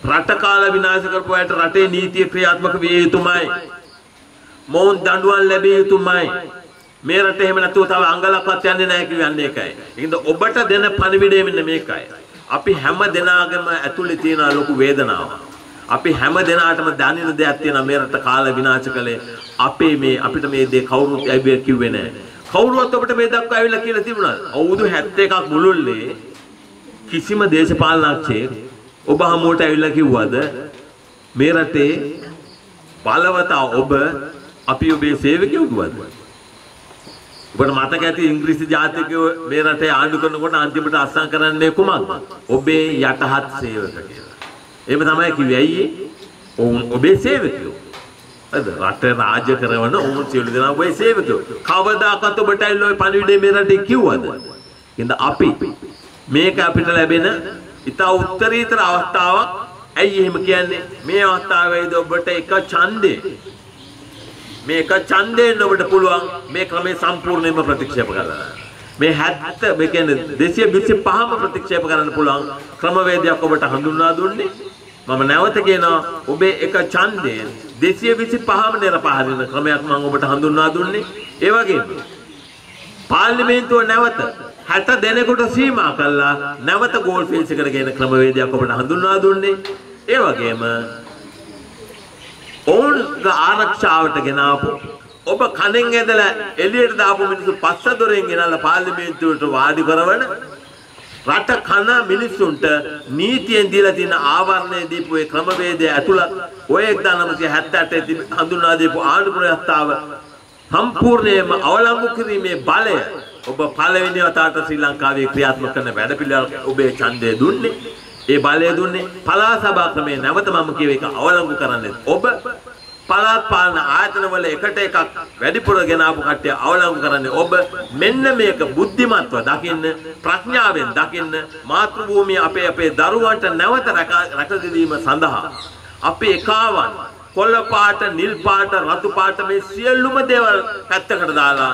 රට කාල විනාශ කරපු අයට රටේ නීතිය ක්‍රියාත්මක විය යුතුමයි. මොවුන් දඬුවම් ලැබිය යුතුමයි. මේ රටේ එහෙම නැතුව තව අංගලක්වත් යන්නේ නැහැ කියන්නේ ඒකයි. ඒකින්ද ඔබට දෙන පණිවිඩය මෙන්න මේකයි. අපි හැම දෙනාගේම ඇතුලේ තියෙන ලොකු වේදනාවක්. අපි හැම දෙනාටම දැනෙන දෙයක් තියෙනවා මේ රට කාල විනාශ කළේ අපිට මේ දේ කවුරුත් ඇවිල්ලා කිව්වේ නැහැ. කවුරුවත් ඔබට මේ දක්වා ඇවිල්ලා කියලා තිබුණා. අවුරුදු 71ක් මුළුල්ලේ කිසිම දේශපාලනඥයෙක් ඔබ හමුවට ඇවිල්ලා කිව්වද මේ රටේ බලවතා ඔබ අපි ඔබේ සේවකයෝ කිව්වද? ඔබට මතක ඇති ඉංග්‍රීසි ජාතිකයෝ මේ රටේ ආණ්ඩු කරනකොට අන්තිමට අස්සම් කරන්නේ කුමක්ද? ඔබේ යටහත් සේවක කියලා. එහෙම තමයි කිව්වේ. ඇයි ඔබේ සේවකයෝ. හරිද? රට රාජ්‍ය කරන ඕන් සියලු දෙනා ඔබේ සේවකයෝ. කවදාකවත් ඔබට ඇවිල්ලා ඔය පණිවිඩය මේ රටේ කිව්වද? කින්ද අපි මේක අපිට ලැබෙන ඉතා උත්තරීතර අවස්ථාවක්. ඇයි එහෙම කියන්නේ? මේ අවස්ථාවේදී ඔබට එක ඡන්දේ මේක ඡන්දයෙන් ඔබට පුළුවන් මේ ක්‍රමේ සම්පූර්ණයෙන්ම ප්‍රතික්ෂේප කරන්න. මේ 70 මේ කියන්නේ 225ම ප්‍රතික්ෂේප කරන්න පුළුවන් ක්‍රමවේදයක් ඔබට හඳුන්වා දුන්නේ. මම නැවත කියනවා ඔබේ එක ඡන්දයෙන් 225ම නිරපාදින ක්‍රමයක් මම ඔබට හඳුන්වා දුන්නේ. ඒ වගේම පාර්ලිමේන්තුව නැවත 60 දෙනෙකුට සීමා කළා නැවත ගෝල් ෆේස් එකට ගෙන ක්‍රමවේදයක් ඔබට හඳුන්වා දුන්නේ. ඒ වගේම ඕන්ගේ ආරක්ෂාවට ගෙනාවු ඔබ කණෙන් ඇදලා එළියට දාපු මිනිස්සු පස්ස දොරෙන් ගෙනල්ලා පාර්ලිමේන්තුවට වාඩි කරවන රට කන මිනිස්සුන්ට නීතියෙන් දීලා තියෙන ආවරණය දීපු ඒ ක්‍රමවේදය ඇතුළත් ඔය 1978 හඳුන්වා දීපු ආණ්ඩු ප්‍රස්තාව සම්පූර්ණයෙන්ම අවලංගු කිරීමේ බලය ඔබ පළවෙනි වතාවට ශ්‍රී ලංකාවේ ක්‍රියාත්මක කරන වැඩපිළිවෙල ඔබේ ඡන්දය දුන්නේ. ඒ බලය දුන්නේ පළාත් සභා ක්‍රමයේ නැවත මම කියව එක අවලංගු කරන්නේ ඔබ පළාත් පාලන ආයතන වල එකට එකක් වැඩිපුර ගෙනාවු කට්ටිය අවලංගු කරන්නේ ඔබ. මෙන්න මේක බුද්ධිමත්ව දකින්න ප්‍රඥාවෙන් දකින්න මාතෘ භූමිය අපේ දරුවන්ට නැවත රැකගැනීම සඳහා අපි එකාවන් කොළ පාට නිල් පාට රතු පාට මේ සියලුම දේවල් පැත්තකට දාලා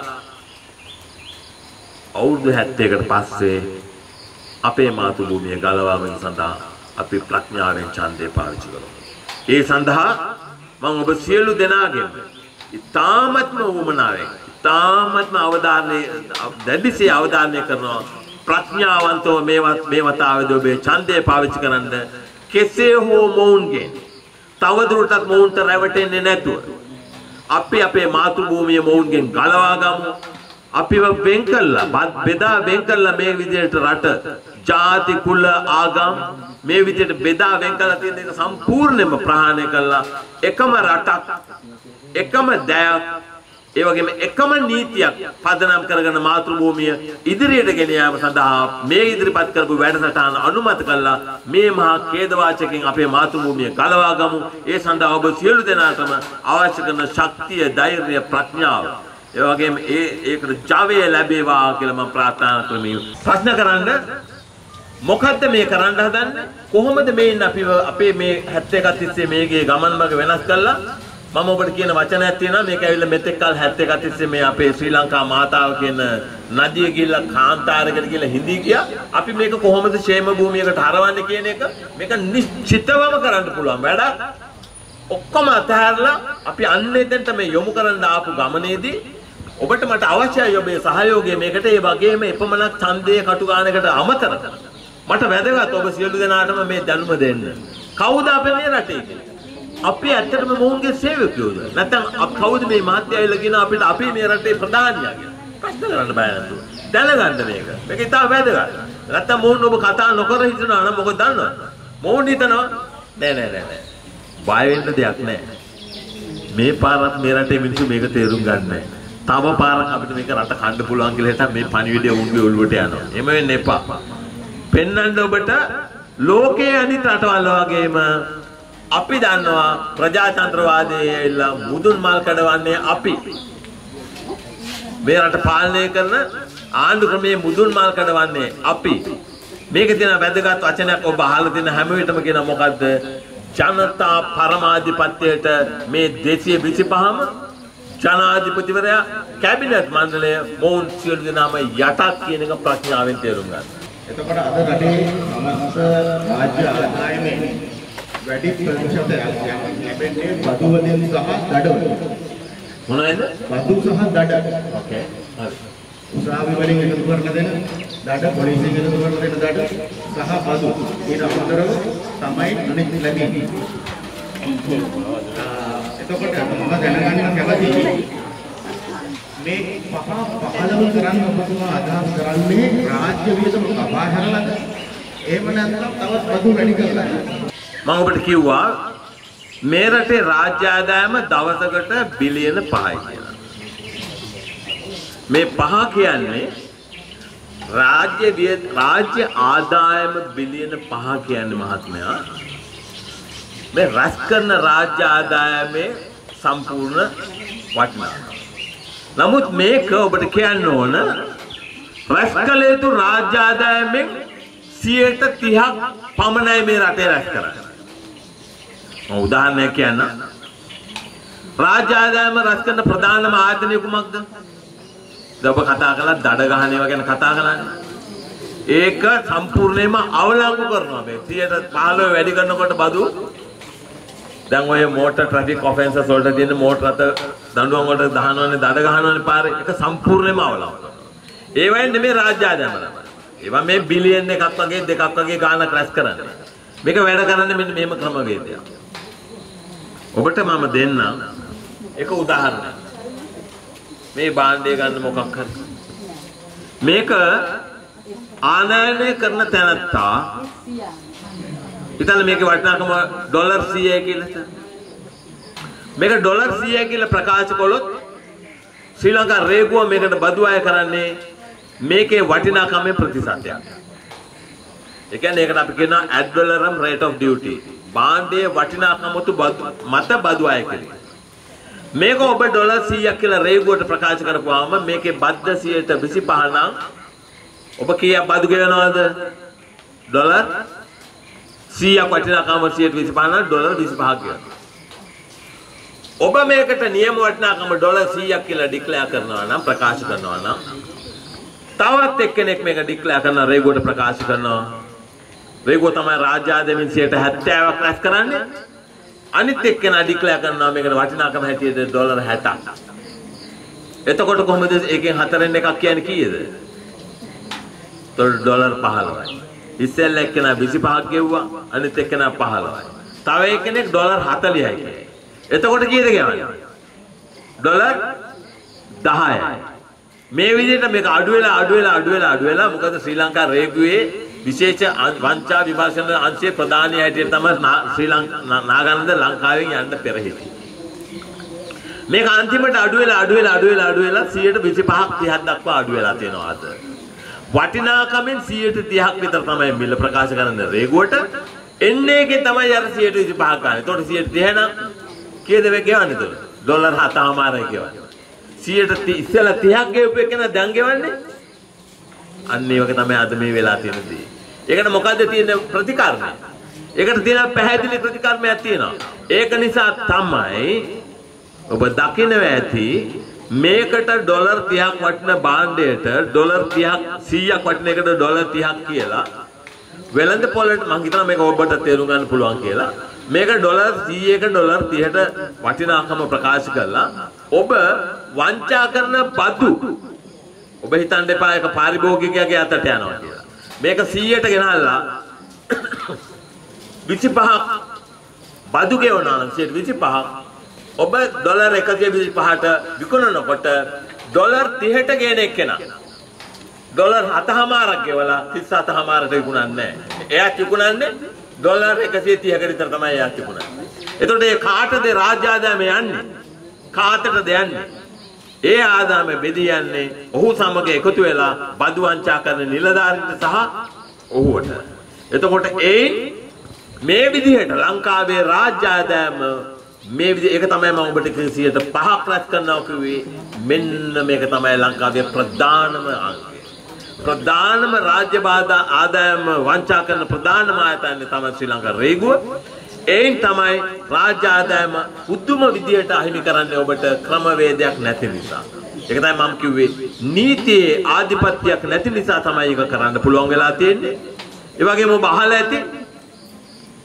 අවුරුදු 70කට පස්සේ අපේ මාතෘ භූමිය ගලවාගෙන සඳහා අපි ප්‍රඥාවෙන් ඡන්දය පාවිච්චි කරමු. ඒ සඳහා මම ඔබ සියලු දෙනාගෙන් ඉතාමත්ම වුමනාවෙන් ඉතාමත්ම දැඩිසේ අවධානය කරනවා ප්‍රඥාවන්තව මේ වතාවේදී ඔබේ ඡන්දය පාවිච්චි කරන්න. කෙසේ හෝ මොවුන්ගේ තවදුරටත් මොවුන්ට රැවටෙන්නේ නැතුව අපි අපේ මාතෘ භූමිය මොවුන්ගෙන් ගලවා ගමු. අපිව වෙන් කළා බෙදා වෙන් කළා මේ විදිහට රට ජාති කුල ආගම් මේ විදිහට බෙදා වෙන් කළා තියෙන එක සම්පූර්ණයෙන්ම ප්‍රහාණය කළා. එකම රටක් එකම දයක් ඒ වගේම එකම නීතියක් පදනම් කරගෙන මාතෘ භූමිය ඉදිරියට ගෙන යාම සඳහා මේ ඉදිරිපත් කරපු වැඩසටහන අනුමත කළා. මේ මහා ඛේදවාචකයෙන් අපේ මාතෘ භූමිය ගලවා ගමු. ඒ සඳහා ඔබ සියලු දෙනාටම අවශ්‍ය කරන ශක්තිය, ධෛර්යය, ප්‍රඥාව ඒ වගේම ඒකට ජවය ලැබේවා කියලා මම ප්‍රාර්ථනා කරමි. ප්‍රශ්න කරන්න මොකද්ද මේ කරන්න හදන්නේ? කොහොමද මේ අපේ මේ 71ක් තිස්සේ මේකේ ගමන් මඟ වෙනස් කළා? මම ඔබට කියන වචනයක් තියෙනවා. මේක ඇවිල්ලා මෙතෙක් කල 71ක් තිස්සේ මේ අපේ ශ්‍රී ලංකා මාතාව කියන නදිය ගිහිල්ලා කාන්තාරයකට ගිහිල්ලා හිඳී ගියා. අපි මේක කොහොමද ക്ഷേම භූමියකට හරවන්නේ කියන එක මේක නිශ්චිතවම කරන්න පුළුවන් වැඩක්. ඔක්කොම අතහැරලා අපි අන්නේ දෙන්න මේ යොමු කරන්න ආපු ගමනේදී ඔබට මට අවශ්‍යයි ඔබේ සහයෝගය මේකට. ඒ වගේම එපමණක් ඡන්දයේ කටුගානකට අමතරව මට වැදගත් ඔබ සියලු දෙනාටම මේ දැනුම දෙන්න. කවුද අපේ මේ රටේ? අපි ඇත්තටම මොවුන්ගේ සේවකයෝද? නැත්නම් කවුද මේ මහත්යයිලා කියන අපිට අපි මේ රටේ ප්‍රධානියා කියලා? ප්‍රශ්න කරන්න බෑ නේද? දැනගන්න මේක. මේක ඉතාල වැදගත්. නැත්නම් මොවුන් ඔබ කතා නොකර හිටනවා නම් මොකද දන්නවද? මොවුන් හිතනවා නෑ. බය වෙන්න දෙයක් නෑ. මේ පාරත් මේ රටේ මිනිස්සු මේක තේරුම් ගන්න නෑ. තව පාරක් අපිට මේක රට කන්න පුළුවන් කියලා හිතා මේ පණිවිඩය උන්ගේ ඔළුවට යනවා. එහෙම වෙන්න එපා. පෙන්වන්න ඔබට ලෝකයේ අනිත් රටවල් වගේම අපි දන්නවා ප්‍රජාතන්ත්‍රවාදයේ ඇවිල්ලා මුදුන් මල් කඩවන්නේ අපි. මේ රට පාලනය කරන ආණ්ඩු ක්‍රමයේ මුදුන් මල් කඩවන්නේ අපි. මේකේ තියෙන වැදගත් වචනයක් ඔබ අහලා තියෙන හැම විටම කියන මොකද්ද? ජනතා පරමාධිපත්‍යයට මේ 225ම ජනාධිපතිවරයා කැබිනට් මණ්ඩලය මොවුන් සියලු දෙනාම යටක් කියන එක ප්‍රඥාවෙන් තේරුම් ගන්න.
එතකොට අද රටේ සමස්ත රාජ්‍ය ආදායමේ
වැඩි ප්‍රතිශතයක් ලැබෙන්නේ බදු වලින් සහ දඩ වලින්.
මොනවද?
බදු සහ දඩ.
ඕකේ. හරි.
උසාවි වලින් එකතු කරන දෙන දඩ, පොලිසියෙන් එකතු කරන දෙන දඩ සහ බදු. ඊට අමතරව තමයි අනිත් ලැබෙන්නේ. එතකොට මම දැනගන්න කැමතියි මේ පහළම කරන්න ඔබතුමා අදහස් කරන්නේ රාජ්‍ය වියදම කපා හැරලාද? එහෙම නැත්නම් තවත් බදු වැඩි කරලා?
මම ඔබට කිව්වා මේ රටේ රාජ්‍ය ආදායම දවසකට බිලියන 5යි කියලා. මේ 5 කියන්නේ රාජ්‍ය ආදායම බිලියන 5 කියන්නේ මහත්මයා මේ රැස් කරන රාජ්‍ය ආදායමේ සම්පූර්ණ වටිනාකම. නමුත් මේක ඔබට කියන්න ඕන රැස් කළ යුතු රාජ්‍ය ආදායමෙන් 30% පමණයි මේ රටේ රැස් කරන්නේ. මම උදාහරණයක් කියන්න. රාජ්‍ය ආදායම රැස් කරන ප්‍රධානම ආයතනය කුමක්ද? ඔබ කතා කළා දඩ ගහන ඒවා ගැන කතා කළානේ. ඒක සම්පූර්ණයෙන්ම අවලංගු කරනවා මේ 15% වැඩි කරනකොට බදු. දැන් ඔය මෝටර් ට්‍රැෆික් ඔෆෙන්සර්ස් වලට තියෙන මෝටර රට දඬුවම් වලට දහනවනේ දඩ ගහනවනේ පාරේ. ඒක සම්පූර්ණයෙන්ම අවලංගු කරනවා. ඒ වයින් නෙමෙයි රාජ්‍ය ආදායම ලබන්නේ. ඒවා මේ බිලියන් එකක් වගේ දෙකක් වගේ ගාණක් රැස් කරන්නේ. මේක වැඩ කරන්නේ මෙන්න මේම ක්‍රමවේදයක්. ඔබට මම දෙන්නම් එක උදාහරණයක්. මේ භාණ්ඩය ගන්න මොකක් හරි. මේක ආනයනය කරන තැනත්තා ඉතින් මේකේ වටිනාකම ඩොලර් 100යි කියලා හිතන්න. මේක ඩොලර් 100යි කියලා ප්‍රකාශ කළොත් ශ්‍රී ලංකා රේගුව මේකට බදු අය කරන්නේ මේකේ වටිනාකමේ ප්‍රතිශතයක්. ඒ කියන්නේ ඒකට අපි කියනවා ad valorem rate of duty. භාණ්ඩයේ වටිනාකම මත බදු අය කරන්නේ. මේක ඔබ ඩොලර් 100ක් කියලා රේගුවට ප්‍රකාශ කරපුවාම මේකේ බද්ද 125 නම් ඔබ කීයක් බදු ගෙවනවද? ඩොලර් 100ක් වටිනාකම 125 නම් ඩොලර් 25ක් ගෙවනවා. ඔබ මේකට නියම වටිනාකම ඩොලර් 100ක් කියලා ඩික්ලෙයාර් කරනවා නම් ප්‍රකාශ කරනවා නම් තවත් එක්කෙනෙක් මේක ඩික්ලෙයාර් කරන රේගුවට ප්‍රකාශ කරනවා. රේගුව තමයි රාජ්‍ය ආදායමෙන් 70ක් රැස් කරන්නේ. අනිත් එක්කෙනා ඩික්ලෙයාර් කරනවා මේකට වටිනාකම හැටියට ඩොලර් 60ක්. එතකොට කොහොමද ඒකෙන් 4න් එකක් කියන්නේ කීයද? ඩොලර් 15යි. ඉස්සෙල්ලා එක්කෙනා 25ක් ගෙව්වා අනිත් එක්කෙනා 15යි. තව එක්කෙනෙක් ඩොලර් 40යි. එතකොට කීයද ගෙවන්නේ? ඩොලර් 10යි. මේ විදිහට මේක අඩු වෙලා මොකද ශ්‍රී ලංකා රේගුවේ විශේෂ වංචා විමර්ශන අංශයේ ප්‍රධානී හැටියට තමයි ශ්‍රී ලංකා නාගනන්ද ලංකාවෙන් යන්න පෙරහිටි. මේක අන්තිමට අඩු වෙලා 125ක් 30ක් දක්වා අඩු වෙලා තියෙනවා අද. වටිනාකමෙන් 130ක් විතර තමයි මිල ප්‍රකාශ කරන රේගුවට එන්නේ එකේ තමයි අර 125ක් ගන්න. ඒතකොට 130 නම් කීයද මේ ගෙවන්නේ එතකොට? ඩොලර් 7.5යි ගෙවන්නේ. 130 ඉස්සෙල්ලා 30ක් ගෙවපු එකන දැන් ගෙවන්නේ. අන්න ඒ වගේ තමයි අද මේ වෙලා තියෙන දේ. ඒකට මොකද්ද තියෙන ප්‍රතිකර්මය? ඒකට තියෙන පැහැදිලි ප්‍රතිකර්මයක් තියෙනවා. ඒක නිසා තමයි ඔබ දකින්න ඇති මේකට ඩොලර් 30ක් වටින භාණ්ඩයට ඩොලර් 30ක් 100ක් වටින එකට ඩොලර් 30ක් කියලා වෙළඳ පොළට මම හිතනවා මේක ඔබට තේරුම් ගන්න පුළුවන් කියලා. මේක ඩොලර් 100ක ඩොලර් 30ට වටිනාකම ප්‍රකාශ කළා. ඔබ වංචා කරන බදු ඔබ හිතන්න එපා ඒක පාරිභෝගිකයාගේ අතට යනවා කියලා. මේක 100ට ගෙනල්ලා 25ක් බදු ගෙවනවා නම් 125ක් ඔබ ඩොලර් 125ට විකුණනකොට ඩොලර් 30ට ගේන එක්කෙනා ඩොලර් 7.5ක් ගෙවලා 37.5ට විකුණන්නේ නැහැ. එයාත් විකුණන්නේ ඩොලර් 130කට විතර තමයි එයාත් විකුණන්නේ. එතකොට මේ කාටද රාජ්‍ය ආදායම යන්නේ? කාටද යන්නේ? ඒ ආදායම බෙදී යන්නේ ඔහු සමග එකතු වෙලා බදු වංචා කරන නිලධාරීන්ට සහ ඔහුට. එතකොට මේ විදිහට ලංකාවේ රාජ්‍ය ආදායම මේ විදිහ ඒක තමයි මම ඔබට 105ක් රැස් කරනවා කිව්වේ. මෙන්න මේක තමයි ලංකාවේ ප්‍රධානම අංගය. ප්‍රධානම රාජ්‍ය ආදායම වංචා කරන ප්‍රධානම ආයතනය තමයි ශ්‍රී ලංකා රේගුව. එයින් තමයි රාජ්‍ය ආදායම උතුම් විදියට අහිමි කරන්නේ ඔබට ක්‍රමවේදයක් නැති නිසා. ඒක තමයි මම කිව්වේ නීතියේ ආධිපත්‍යයක් නැති නිසා තමයි ඒක කරන්න පුළුවන් වෙලා තියෙන්නේ. ඒ වගේම ඔබ අහලා ඇති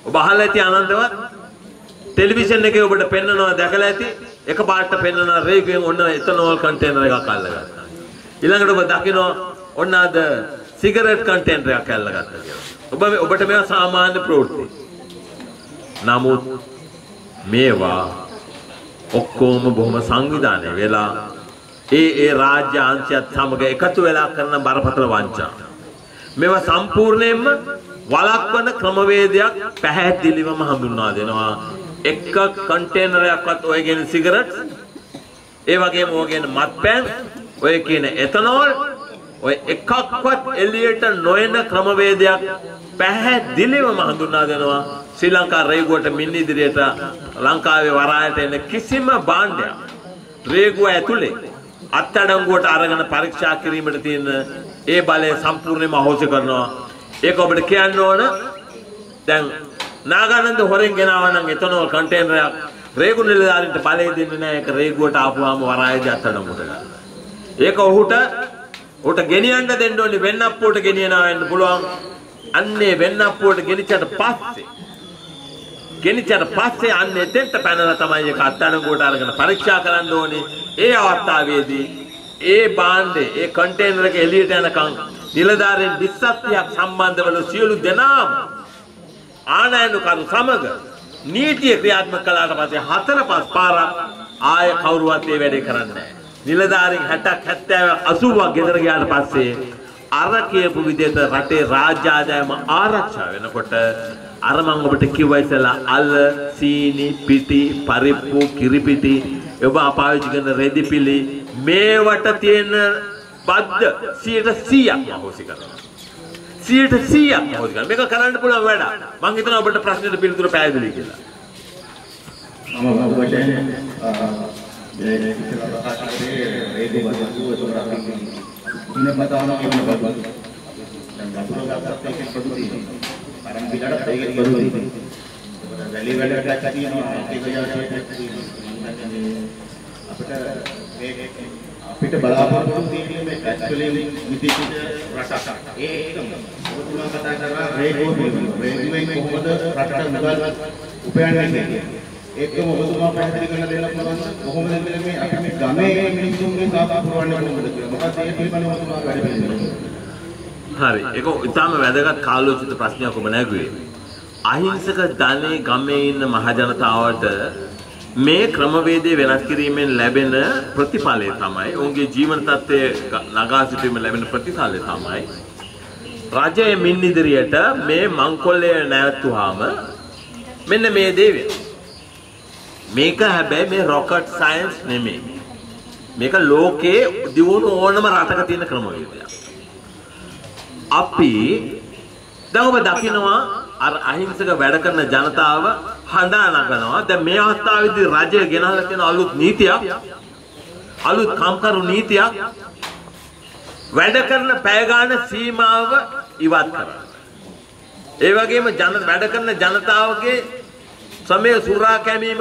ඔබ අහලා ඇති අනන්තවත් ටෙලිවිෂන් එකේ ඔබට පෙන්නනවා දැකලා ඇති එකපාරට පෙන්නනවා රේගුවෙන් ඔන්න එතනෝල් කන්ටේනර් එකක් අල්ලගත්තා. ඊළඟට ඔබ දකිනවා ඔන්න අද සිගරට් කන්ටේනර් එකක් අල්ලගත්තා කියලා. ඔබට මේවා සාමාන්‍ය ප්‍රවෘත්ති. නමුත් මේවා ඔක්කොම බොහොම සංවිධානය වෙලා ඒ රාජ්‍ය අංශයත් සමග එකතු වෙලා කරන බරපතල වංචා. මේවා සම්පූර්ණයෙන්ම වළක්වන ක්‍රමවේදයක් පැහැදිලිවම හඳුන්වා දෙනවා. එක කන්ටේනරයක්වත් ඔය කියන සිගරට්, ඒ වගේම ඔය කියන මත්පැන්, ඔය කියන එතනෝල්, ඔය එකක්වත් එළියට නොයන ක්‍රමවේදයක් පැහැදිලිවම හඳුන්වා දෙනවා. ශ්‍රී ලංකා රේගුවට මින් ඉදිරියට ලංකාවේ වරායට එන කිසිම භාණ්ඩයක් රේගුව ඇතුලේ අත්අඩංගුවට අරගෙන පරීක්ෂා කිරීමට තියෙන ඒ බලය සම්පූර්ණයෙන්ම අහෝසි කරනවා. ඒක ඔබට කියන්න ඕන. දැන් නාගානන්ද හොරෙන් ගෙනාවා නම් එතනෝල් කන්ටේනරයක් රේගු නිලධාරීන්ට බලය දෙන්නේ නැහැ. ඒක රේගුවට ආපුවාම වරායේදී අත්අඩංගුවට ගන්න. ඒක ඔහුට ගෙනියන්න දෙන්න ඕනේ වෙන්නප්පුවට ගෙනියනවා වෙන්න පුළුවන්. අන්නේ වෙන්නප්පුවට ගෙනිච්චට පස්සේ අන්න එතෙන්ට පැනලා තමයි ඒක අත්අඩංගුවට අරගෙන පරීක්ෂා කරන්න ඕනේ. ඒ අවස්ථාවේදී ඒ භාණ්ඩේ ඒ කන්ටේනර් එක එළියට යනකම් නිලධාරීන් 20ක් සම්බන්ධවල සියලු දෙනාම ආනයනකරු සමග නීතිය ක්‍රියාත්මක කළාට පස්සේ 4-5 පාරක් ආය කවුරුවත් ඒ වැඩේ කරන්නේ නැහැ. නිලධාරීන් 60ක් 70ක් 80ක් ගෙදර ගියාට පස්සේ අර කියපු විදිහට රටේ රාජ්‍ය ආදායම ආරක්ෂා වෙනකොට අර මම ඔබට කිව්වා ඉතලා අල සීනි පිටි පරිප්පු කිරිපිටි ඔබ පාවිච්චි කරන රෙදිපිලි මේවට තියෙන බද්ද 100%ක් අහෝසි කරනවා. 100%ක් අහෝසි කරනවා. මේක කරන්න පුළුවන් වැඩ. මම හිතනවා ඔබට ප්‍රශ්නෙට පිළිතුර පැහැදිලි කියලා.
මම ඔබට මේ ඉතලා ප්‍රකාශනයේ රේඩි වස්තුව තෝරා ඉන්න මතාවන කියන බබ. දැන් වතුර ගත්තත් ඒක පොදුයි. අරන් පිටට ඒක පොදුයි. වැලි වලට තියෙනවා ඒක අපිට බලාපොරොත්තු තියෙන්නේ මේ ඇක්චුලි මිතිච රටක්. ඒකම ඔබතුමා කතා කරා රේගුවෙන් කොහොමද රටට මුදල් උපයන්නේ කියන්නේ. ඒකම ඔබතුමා පැහැදිලි කරලා දෙන්න පුළුවන් කොහොමද මේ අපි මේ ගමේ මිනිස්සුන්ගේ සාපා පුරවන්නේ කොහොමද කියලා. මොකද ඒ පිළිබඳව ඔබතුමා වැඩ පිළිවෙල.
හරි. ඒක ඉතාම වැදගත් කාලෝචිත ප්‍රශ්නයක් ඔබ නැගුවේ. අහිංසක ධනේ ගමේ ඉන්න මහ ජනතාවට මේ ක්‍රමවේදය වෙනස් කිරීමෙන් ලැබෙන ප්‍රතිඵලය තමයි ඔවුන්ගේ ජීවන තත්ත්වය නගා සිටීමෙන් ලැබෙන ප්‍රතිඵලය තමයි රජයේ මින් ඉදිරියට මේ මංකොල්ලය නැවතුවාම මෙන්න මේ දේ වෙනවා. මේක හැබැයි මේ රොකට් සයන්ස් නෙමෙයි. මේක ලෝකයේ දියුණු ඕනම රටක තියෙන ක්‍රමවේදයක්. අපි දැන් ඔබ දකිනවා අර අහිංසක වැඩ කරන ජනතාව හඬා නගනවා. දැන් මේ අවස්ථාවේදී රජය ගෙනහලා තියෙන අලුත් නීතියක්, අලුත් කම්කරු නීතියක් වැඩ කරන පැය ගාන සීමාව ඉවත් කරන්න. ඒ වගේම වැඩ කරන ජනතාවගේ සමය සුරා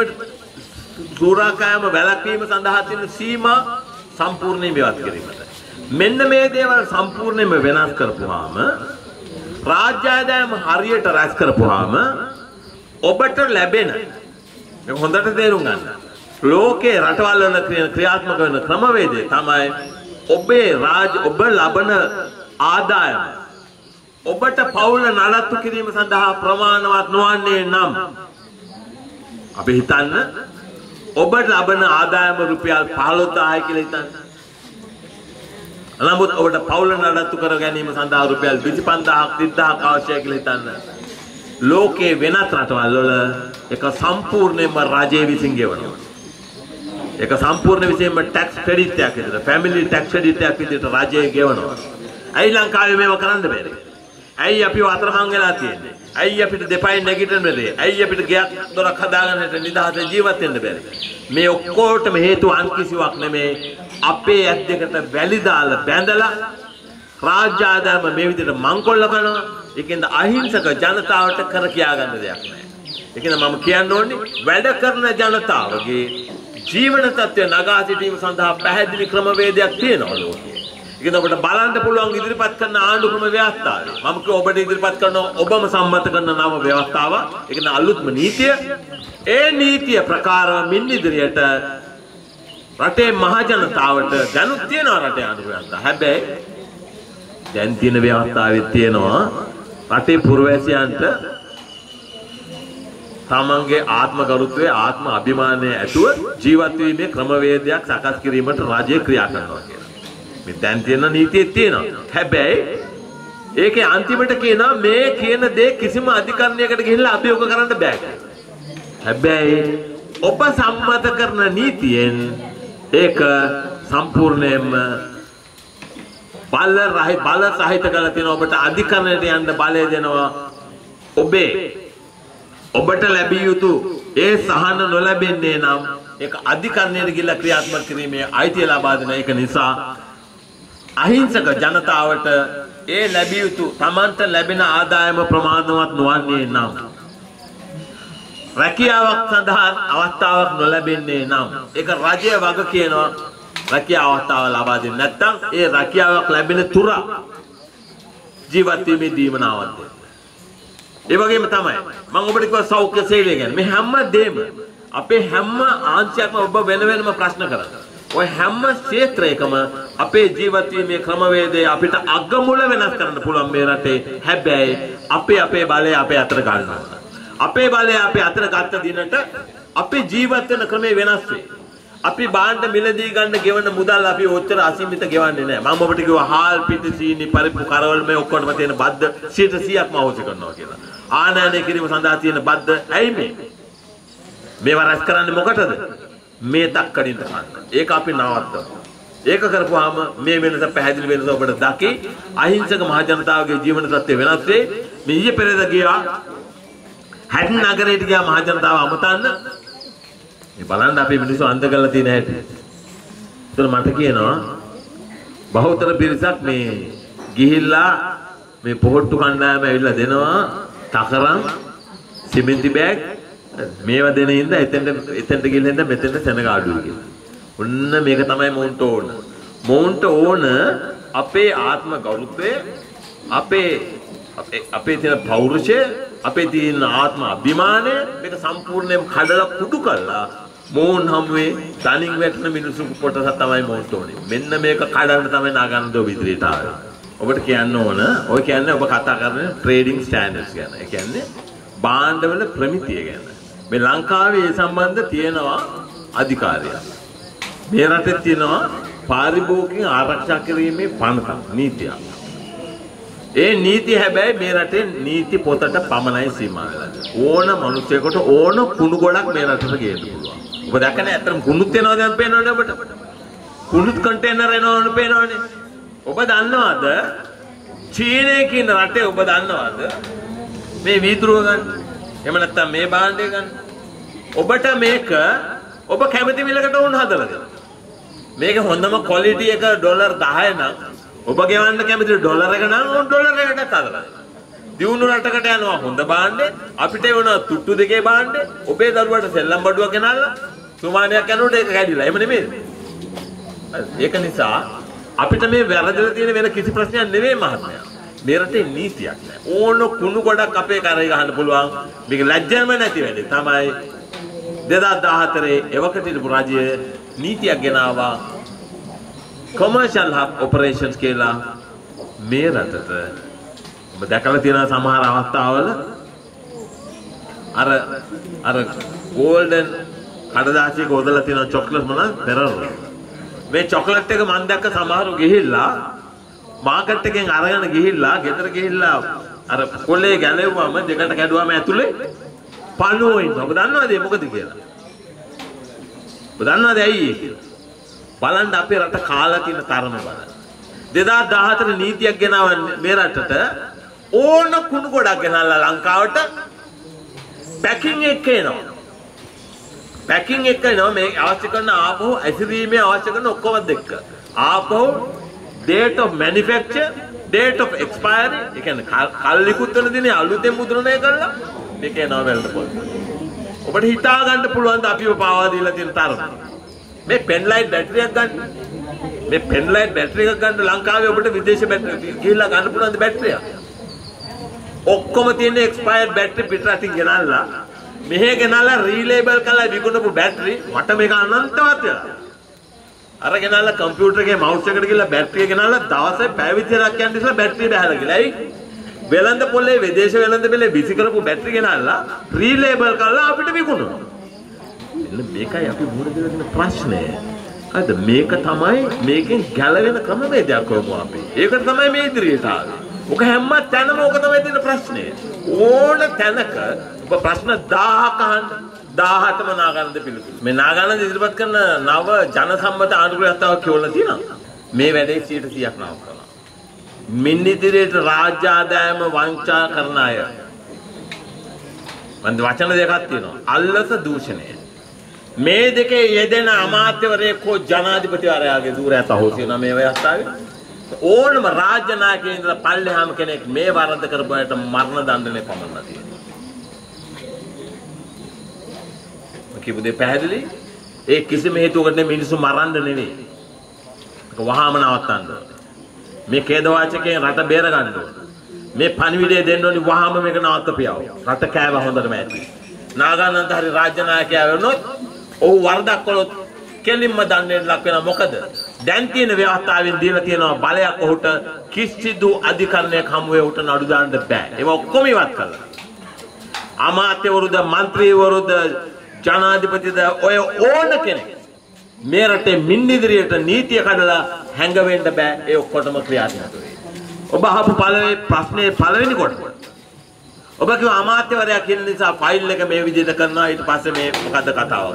කෑම වැළැක්වීම සඳහා තියෙන සීමා සම්පූර්ණයෙන් ඉවත් කිරීමට. මෙන්න මේ දේවල් සම්පූර්ණයෙන්ම වෙනස් කරපුවාම රාජ්‍ය ආදායම හරියට රැස් කරපුවාම ඔබට ලැබෙන මේක හොඳට තේරුම් ගන්න. ලෝකේ රටවල් වල ක්‍රියාත්මක වෙන ක්‍රමවේදය තමයි ඔබ ලබන ආදායම ඔබට පවුල නඩත්තු කිරීම සඳහා ප්‍රමාණවත් නොවන්නේ නම් අපි හිතන්න ඔබට ලබන ආදායම රුපියල් 15000යි කියලා හිතන්න. නමුත් ඔබට පවුල නඩත්තු කර ගැනීම සඳහා රුපියල් 25000ක් 30000ක් අවශ්‍යයි කියලා හිතන්න. ලෝකේ වෙනත් රටවල් වල එක සම්පූර්ණයෙන්ම රජය විසින් ගෙවනවා. ඒක සම්පූර්ණ විශේෂයෙන්ම ටැක්ස් ක්‍රෙඩිට් එකක් විදිහට ෆැමිලි ටැක්ස් ක්‍රෙඩිට් එකක් විදිහට රජය ගෙවනවා. ඇයි ලංකාවේ මේව කරන්න බැරි? ඇයි අපිව අතරමං වෙලා තියෙන්නේ? ඇයි අපිට දෙපයින් නැගිටින්න බැරි? ඇයි අපිට ගෙයක් දොරක් හදාගන්න නිදහසේ ජීවත් වෙන්න බැරි? මේ ඔක්කොටම හේතුව අන් කිසිවක් නෙමේ. අපේ ඇස් දෙකට වැලි දාලා බැඳලා රාජ්‍ය ආදායම මේ විදිහට මංකොල්ල කරනවා. ඒකෙන්ද අහිංසක ජනතාවට කර කියා ගන්න දෙයක් නැහැ. ඒකෙන්ද මම කියන්න ඕනේ වැඩ කරන ජනතාවගේ ජීවන තත්ත්වය නගා සිටීම සඳහා පැහැදිලි ක්‍රමවේදයක් තියෙනවා ලෝකයේ. ඉතින් ඔබට බලන්න පුළුවන් ඉදිරිපත් කරන ආණ්ඩු ක්‍රම ව්‍යවස්ථාව. මම කිව්වා ඔබට ඉදිරිපත් කරන ඔබම සම්මත කරන නව ව්‍යවස්ථාව. ඒ කියන්නේ අලුත්ම නීතිය. ඒ නීතිය ප්‍රකාරව මින් ඉදිරියට රටේ මහ ජනතාවට දැනුත් තියෙනවා රටේ ආණ්ඩු ව්‍යවස්ථාව. හැබැයි දැන් තියෙන ව්‍යවස්ථාවෙත් තියෙනවා රටේ පුරවැසියන්ට තමන්ගේ ආත්ම ගෞරවය ආත්ම අභිමානය ඇතුව ජීවත් වීමේ ක්‍රමවේදයක් සකස් කිරීමට රාජ්‍ය ක්‍රියා කරනවා කියලා. මේ දැන් තියෙන නීතියේ තියෙනවා. හැබැයි ඒකේ අන්තිමට කියනවා මේ කියන දේ කිසිම අධිකරණයකට ගිහිල්ලා අභියෝග කරන්න බෑ කියලා. හැබැයි ඔබ සම්මත කරන නීතියෙන් ඒක සම්පූර්ණයෙන්ම බල සහිත කරලා තියෙනවා. ඔබට අධිකරණයට යන්න බලය දෙනවා. ඔබට ලැබිය යුතු ඒ සහන නොලැබෙන්නේ නම් ඒක අධිකරණයට ගිහිල්ලා ක්‍රියාත්මක කිරීමේ අයිතිය ලබා දෙන එක නිසා අහිංසක ජනතාවට ඒ ලැබිය යුතු තමන්ට ලැබෙන ආදායම ප්‍රමාණවත් නොවන්නේ නම් රැකියාවක් සඳහා අවස්ථාවක් නොලැබෙන්නේ නම් ඒක රජය වග කියනවා රැකියාව අවස්ථාව ලබා දෙන්නේ නැත්නම් ඒ රැකියාවක් ලැබෙන තුර ජීවත් වීමේ දීමනාවක් දෙන්න. ඒ වගේම තමයි මම ඔබට කිව්වා සෞඛ්‍ය සේවය ගැන. මේ හැම දෙම අපේ හැම ආංශයක්ම ඔබ වෙන වෙනම ප්‍රශ්න කරනවා. ඔය හැම ක්ෂේත්‍රයකම අපේ ජීවත් වීමේ ක්‍රමවේදය අපිට අගමුල වෙනස් කරන්න පුළුවන් මේ රටේ. හැබැයි අපේ බලය අපේ අතට ගන්න ඕන. අපේ බලය අපේ අතට ගත්ත දිනට අපේ ජීවත් වෙන ක්‍රමය වෙනස් වෙයි. අපි බාණ්ඩ මිලදී ගන්න ගෙවන මුදල් අපි ඔච්චර අසීමිත ගෙවන්නේ නැහැ. මම ඔබට කිව්වා හාල් පිටි සීනි පරිප්පු කරවල මේ ඔක්කොටම තියෙන බද්ද 100%ක්ම අවශ්‍ය කරනවා කියලා. ආනයනය කිරීම සඳහා තියෙන බද්ද ඇයි මේවා රැස් කරන්නේ මොකටද? මේ තක්කඩින්ට ගන්න. ඒක අපි නවත්තනවා. ඒක කරපුවාම මේ වෙනස පැහැදිලි වෙනස ඔබට දකි. අහිංසක මහ ජනතාවගේ ජීවන තත්ත්වය වෙනස් වෙයි. මේ ඊයේ පෙරේද ගියා හැටන් නගරයට ගියා මහ ජනතාව අමතන්න. මේ බලන්න අපේ මිනිස්සු අන්ත කරලා තියෙන හැටි. ඒතර මට කියනවා බහුතර පිරිසක් මේ ගිහිල්ලා මේ පොහොට්ටු කණ්ඩායම ඇවිල්ලා දෙනවා තකරන් සිමෙන්ති බෑග් මේවා දෙන හින්දා එතෙන්ට ගිහින් හින්දා මෙතෙන්ට සෙනග අඩුයි කියලා. ඔන්න මේක තමයි මොවුන්ට ඕන. මොවුන්ට ඕන අපේ ආත්ම ගෞරවය අපේ තියෙන පෞරුෂය අපේ තියෙන ආත්ම අභිමානය මේක සම්පූර්ණයෙන්ම කඩලා කුඩු කරලා මොවුන් හැමුවේ තනින් වැටෙන මිනිස්සු කොටස තමයි මොවුන්ට ඕනේ. මෙන්න මේක කඩන්න තමයි නාගන්නද ඔබ ඉදිරියට ආවේ. ඔබට කියන්න ඕන ඔය කියන්නේ ඔබ කතා කරන ට්‍රේඩින් ස්ටෑන්ඩඩ්ස් ගැන. ඒ කියන්නේ භාණ්ඩවල ප්‍රමිතිය ගැන. මේ ලංකාවේ ඒ සම්බන්ධ තියෙනවා අධිකාරියක්. මේ රටේ තියෙනවා පාරිභෝගික ආරක්ෂා කිරීමේ පනතක් නීතියක්. ඒ නීතිය හැබැයි මේ රටේ නීති පොතට පමණයි සීමා වෙලා තියෙන්නේ. ඕන මිනිසෙකුට ඕන කුණු ගොඩක් මේ රටට ගේන්න පුළුවන්. ඔබ දැක්කනේ ඇත්තටම කුණුත් එනවා දැන් පේනවනේ ඔබට. කුණුත් කන්ටේනර් එනවනේ පේනවනේ. ඔබ දන්නවද චීනයේ කියන රටේ ඔබ දන්නවද මේ වීදුරුව ගන්න? එහෙම නැත්නම් මේ භාණ්ඩය ගන්න? ඔබට මේක ඔබ කැමති මිලකට වුණ හදලා දෙනවා. මේක හොඳම ක්වොලිටි එක ඩොලර් 10 නම් ඔබ ගෙවන්න කැමති ඩොලර් එක නම් ඕන ඩොලර් එකකට හදලා. දියුණු රටකට යනවා හොඳ භාණ්ඩේ අපිට වෙනවා තුට්ටු දෙකේ භාණ්ඩේ ඔබේ දරුවට සෙල්ලම් බඩුවක් ගෙනල්ලා සුමානියක් යනකොට ඒක කැඩිලා. එහෙම නෙමෙයි. ඒක නිසා අපිට මේ වැරදලා තියෙන වෙන කිසි ප්‍රශ්නයක් නෙවෙයි මහත්මයා. මේ රටේ නීතියක් නැහැ. ඕන කුණු ගොඩක් අපේ කරේ ගහන්න පුළුවන්. මේක ලැජ්ජාම නැති වැඩේ තමයි 2014 එවකට ඉඳපු රජය නීතියක් ගෙනාවා කොමර්ෂල් හබ් ඔපරේෂන්ස් කියලා මේ රටට. ඔබ දැකලා තියෙන සමහර අවස්ථාවල අර ගෝල්ඩන් කඩදාසියක ඔදලා තියෙන චොක්ලට් මොනවද පෙරරන. මේ චොක්ලට් එක මම දැක්ක සමහරු ගිහිල්ලා මාකට් එකෙන් අරගෙන ගිහිල්ලා ගෙදර ගිහිල්ලා අර කොල්ලේ ගැලෙව්වම දෙකට කැඩුවම ඇතුලේ පණුවෝ ඉන්නවා. ඔබ දන්නවද මොකද කියලා? ඔබ දන්නවද ඇයි ඒ කියලා? බලන්න අපේ රට කාලා තියෙන තරම බලන්න. 2014 නීතියක් ගෙනාව මේ රටට ඕන කුණු ගොඩක් ගෙනල්ලා ලංකාවට පැකින් එක එනවා. පැකින් එක එනවා මේ අවශ්‍ය කරන ආපහු ඇසිරීමේ අවශ්‍ය කරන ඔක්කොම දෙක. ආපහු date of manufacture, date of expiry, ඒ කියන්නේ කල්ලිකුත් වෙන දිනේ අලුතෙන් මුද්‍රණය කරලා මේක එනවා වෙලට පොල්. ඔබට හිතා ගන්න පුළුවන් ද අපිව පාවා දීලා තියෙන තරම. මේ පෙන් ලයිට් බැටරියක් ගන්න මේ පෙන් ලයිට් බැටරි එකක් ගන්න ලංකාවේ ඔබට විදේශ බැටරි ගිහිල්ලා ගන්න පුළුවන් බැටරියක්. ඔක්කොම තියෙන එක්ස්පයර්ඩ් බැටරි පිටරටින් ගෙනල්ලා මෙහෙ ගෙනල්ලා රීලේබල් කරලා විකුණපු බැටරි මට මේක අනන්තවත් වෙලා. අර ගෙනල්ලා කම්පියුටර් එකේ මවුස් එකට ගිහලා බැටරිය ගෙනල්ලා දවසේ පැය විතරක් යන ඉස්සලා බැටරිය බහලා ගිහලා. ඇයි? වෙළඳ පොලේ විදේශ වෙළඳ පොලේ විසි කරපු බැටරි ගෙනල්ලා රීලේබල් කරලා අපිට විකුණනවා. එන්න මේකයි අපි මුහුණ දෙන ප්‍රශ්නය. හරිද? මේක තමයි මේකෙන් ගැලවෙන ක්‍රමවේදයක් වමු අපි. ඒකට තමයි මේ ඉදිරියට ආවේ. ඔක හැම තැනම ඔක තමයි තියෙන ප්‍රශ්නේ. ඕන තැනක ඔබ ප්‍රශ්න 1000ක අහන්න 18ම නාගානන්ද පිළිතුරු. මේ නාගානන්ද ඉදිරිපත් කරන නව ජනසම්මත ආණ්ඩුක්‍රියාවක් කියවලා තියෙනවා. මේ වැඩේ 100%ක් නව කරනවා. මින් ඉදිරියට රාජ්‍ය ආදායම වංචා කරන අය. මන්ද වචන දෙකක් තියෙනවා. අල්ලස දූෂණය. මේ දෙකේ යෙදෙන අමාත්‍යවරයෙක් හෝ ජනාධිපතිවරයාගේ දූරයත් අහෝසි වෙනවා මේ අවස්ථාවේ. ඕනම රාජ්‍ය නායකයෙක් ඉඳලා පල්ලෙහාම කෙනෙක් මේ වරද කරපුවාට මරණ දඬුවමේ පමණක් තියෙනවා. කිව්ව දෙය පැහැදිලි. ඒ කිසිම හේතුවකට මිනිස්සු මරන්න නෙවෙයි. ඒක වහාම නවත්තන්න ඕනේ. මේ ඛේද වාචකයෙන් රට බේර ගන්න ඕනේ. මේ පණිවිඩය දෙන්න ඕනි වහාම මේක නවත්තපියව. රට කෑව හොඳටම ඇති. නාගානන්ද හරි රාජ්‍ය නායකයා වෙනොත් ඔහු වරදක් කළොත් කෙලින්ම දඬුවමට ලක් වෙනවා. මොකද දැන් තියෙන ව්‍යවස්ථාවෙන් දීලා තියෙනවා බලයක් ඔහුට කිසිදු අධිකරණයක් හමුවේ උට නඩු දාන්න බෑ. ඒක ඔක්කොම ඉවත් කළා. අමාත්‍යවරුද, മന്ത്രിවරුද, ජනාධිපතිද ඔය ඕන කෙනෙක් මේ රටේ මින් ඉදිරියට නීතිය කඩලා හැංගවෙන්න බෑ. ඒ ඔක්කොටම ක්‍රියාත්මක වෙයි. ඔබ අහපු ප්‍රශ්නේ පළවෙනි කොට. ඔබ කිව්ව අමාත්‍යවරයා කියන නිසා ෆයිල් එක මේ විදිහට කරනවා ඊට පස්සේ මේ මොකද්ද කතාව?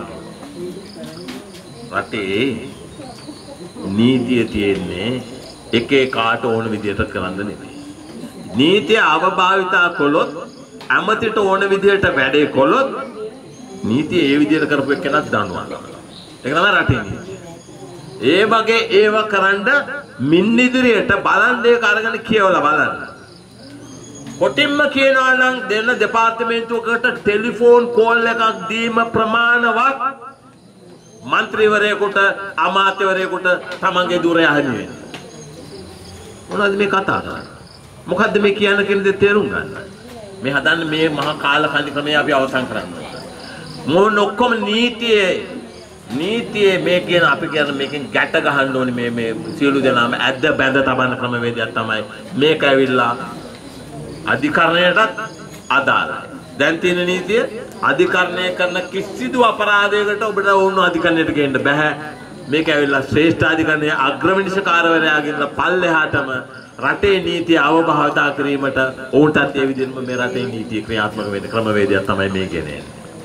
රටේ නීතිය තියෙන්නේ එක කාට ඕන විදිහට කරන්න නෙමෙයි. නීතිය අවභාවිතා කළොත් ඇමතිට ඕන විදිහට වැඩේ කළොත් නීතිය ඒ විදිහට කරපු එක්කෙනත් දඬුවම් ගන්නවා. ඒක තමයි රටේ නීතිය. ඒ වගේ ඒව කරන්න මින් ඉදිරියට බලන් දෙක අරගෙන කියවලා බලන්න. කොටින්ම කියනවා නම් දෙන්න දෙපාර්තමේන්තුවකට ටෙලිෆෝන් කෝල් එකක් දීම ප්‍රමාණවත් മന്ത്രിවරයෙකුට අමාත්‍යවරයෙකුට තමන්ගේ දුරය අහිමි වෙන. මොනවද මේ කතා කරන්නේ? මොකද්ද මේ කියන කෙනෙක් තේරුම් ගන්න. මේ හදන්නේ මේ මහා කාලකන්ණි ක්‍රමය අපි අවසන් කරන්න ඕනේ. මොන ඔක්කොම නීතියේ මේ කියන අපි කියන මේකෙන් ගැට ගහන්න ඕනේ මේ සියලු දෙනාම ඇද්ද බැඳ තබන ක්‍රමවේදයක් තමයි මේක ඇවිල්ලා අධිකරණයටත් අදාළයි. දැන් තියෙන නීතිය අධිකරණය කරන කිසිදු අපරාධයකට ඔබට වුණු අධිකරණයට ගේන්න බෑ. මේක ඇවිල්ලා ශ්‍රේෂ්ඨ අධිකරණයේ අග්‍රවිනිශ්චයකාරවරයාගෙන් පල්ලෙහාටම රටේ නීතිය අවබෝධ කිරීමට ඔවුන්ටත් ඒ විදිහම මේ රටේ නීතිය ක්‍රියාත්මක වෙන ක්‍රමවේදයක් තමයි මේ ගෙනෙන්නේ.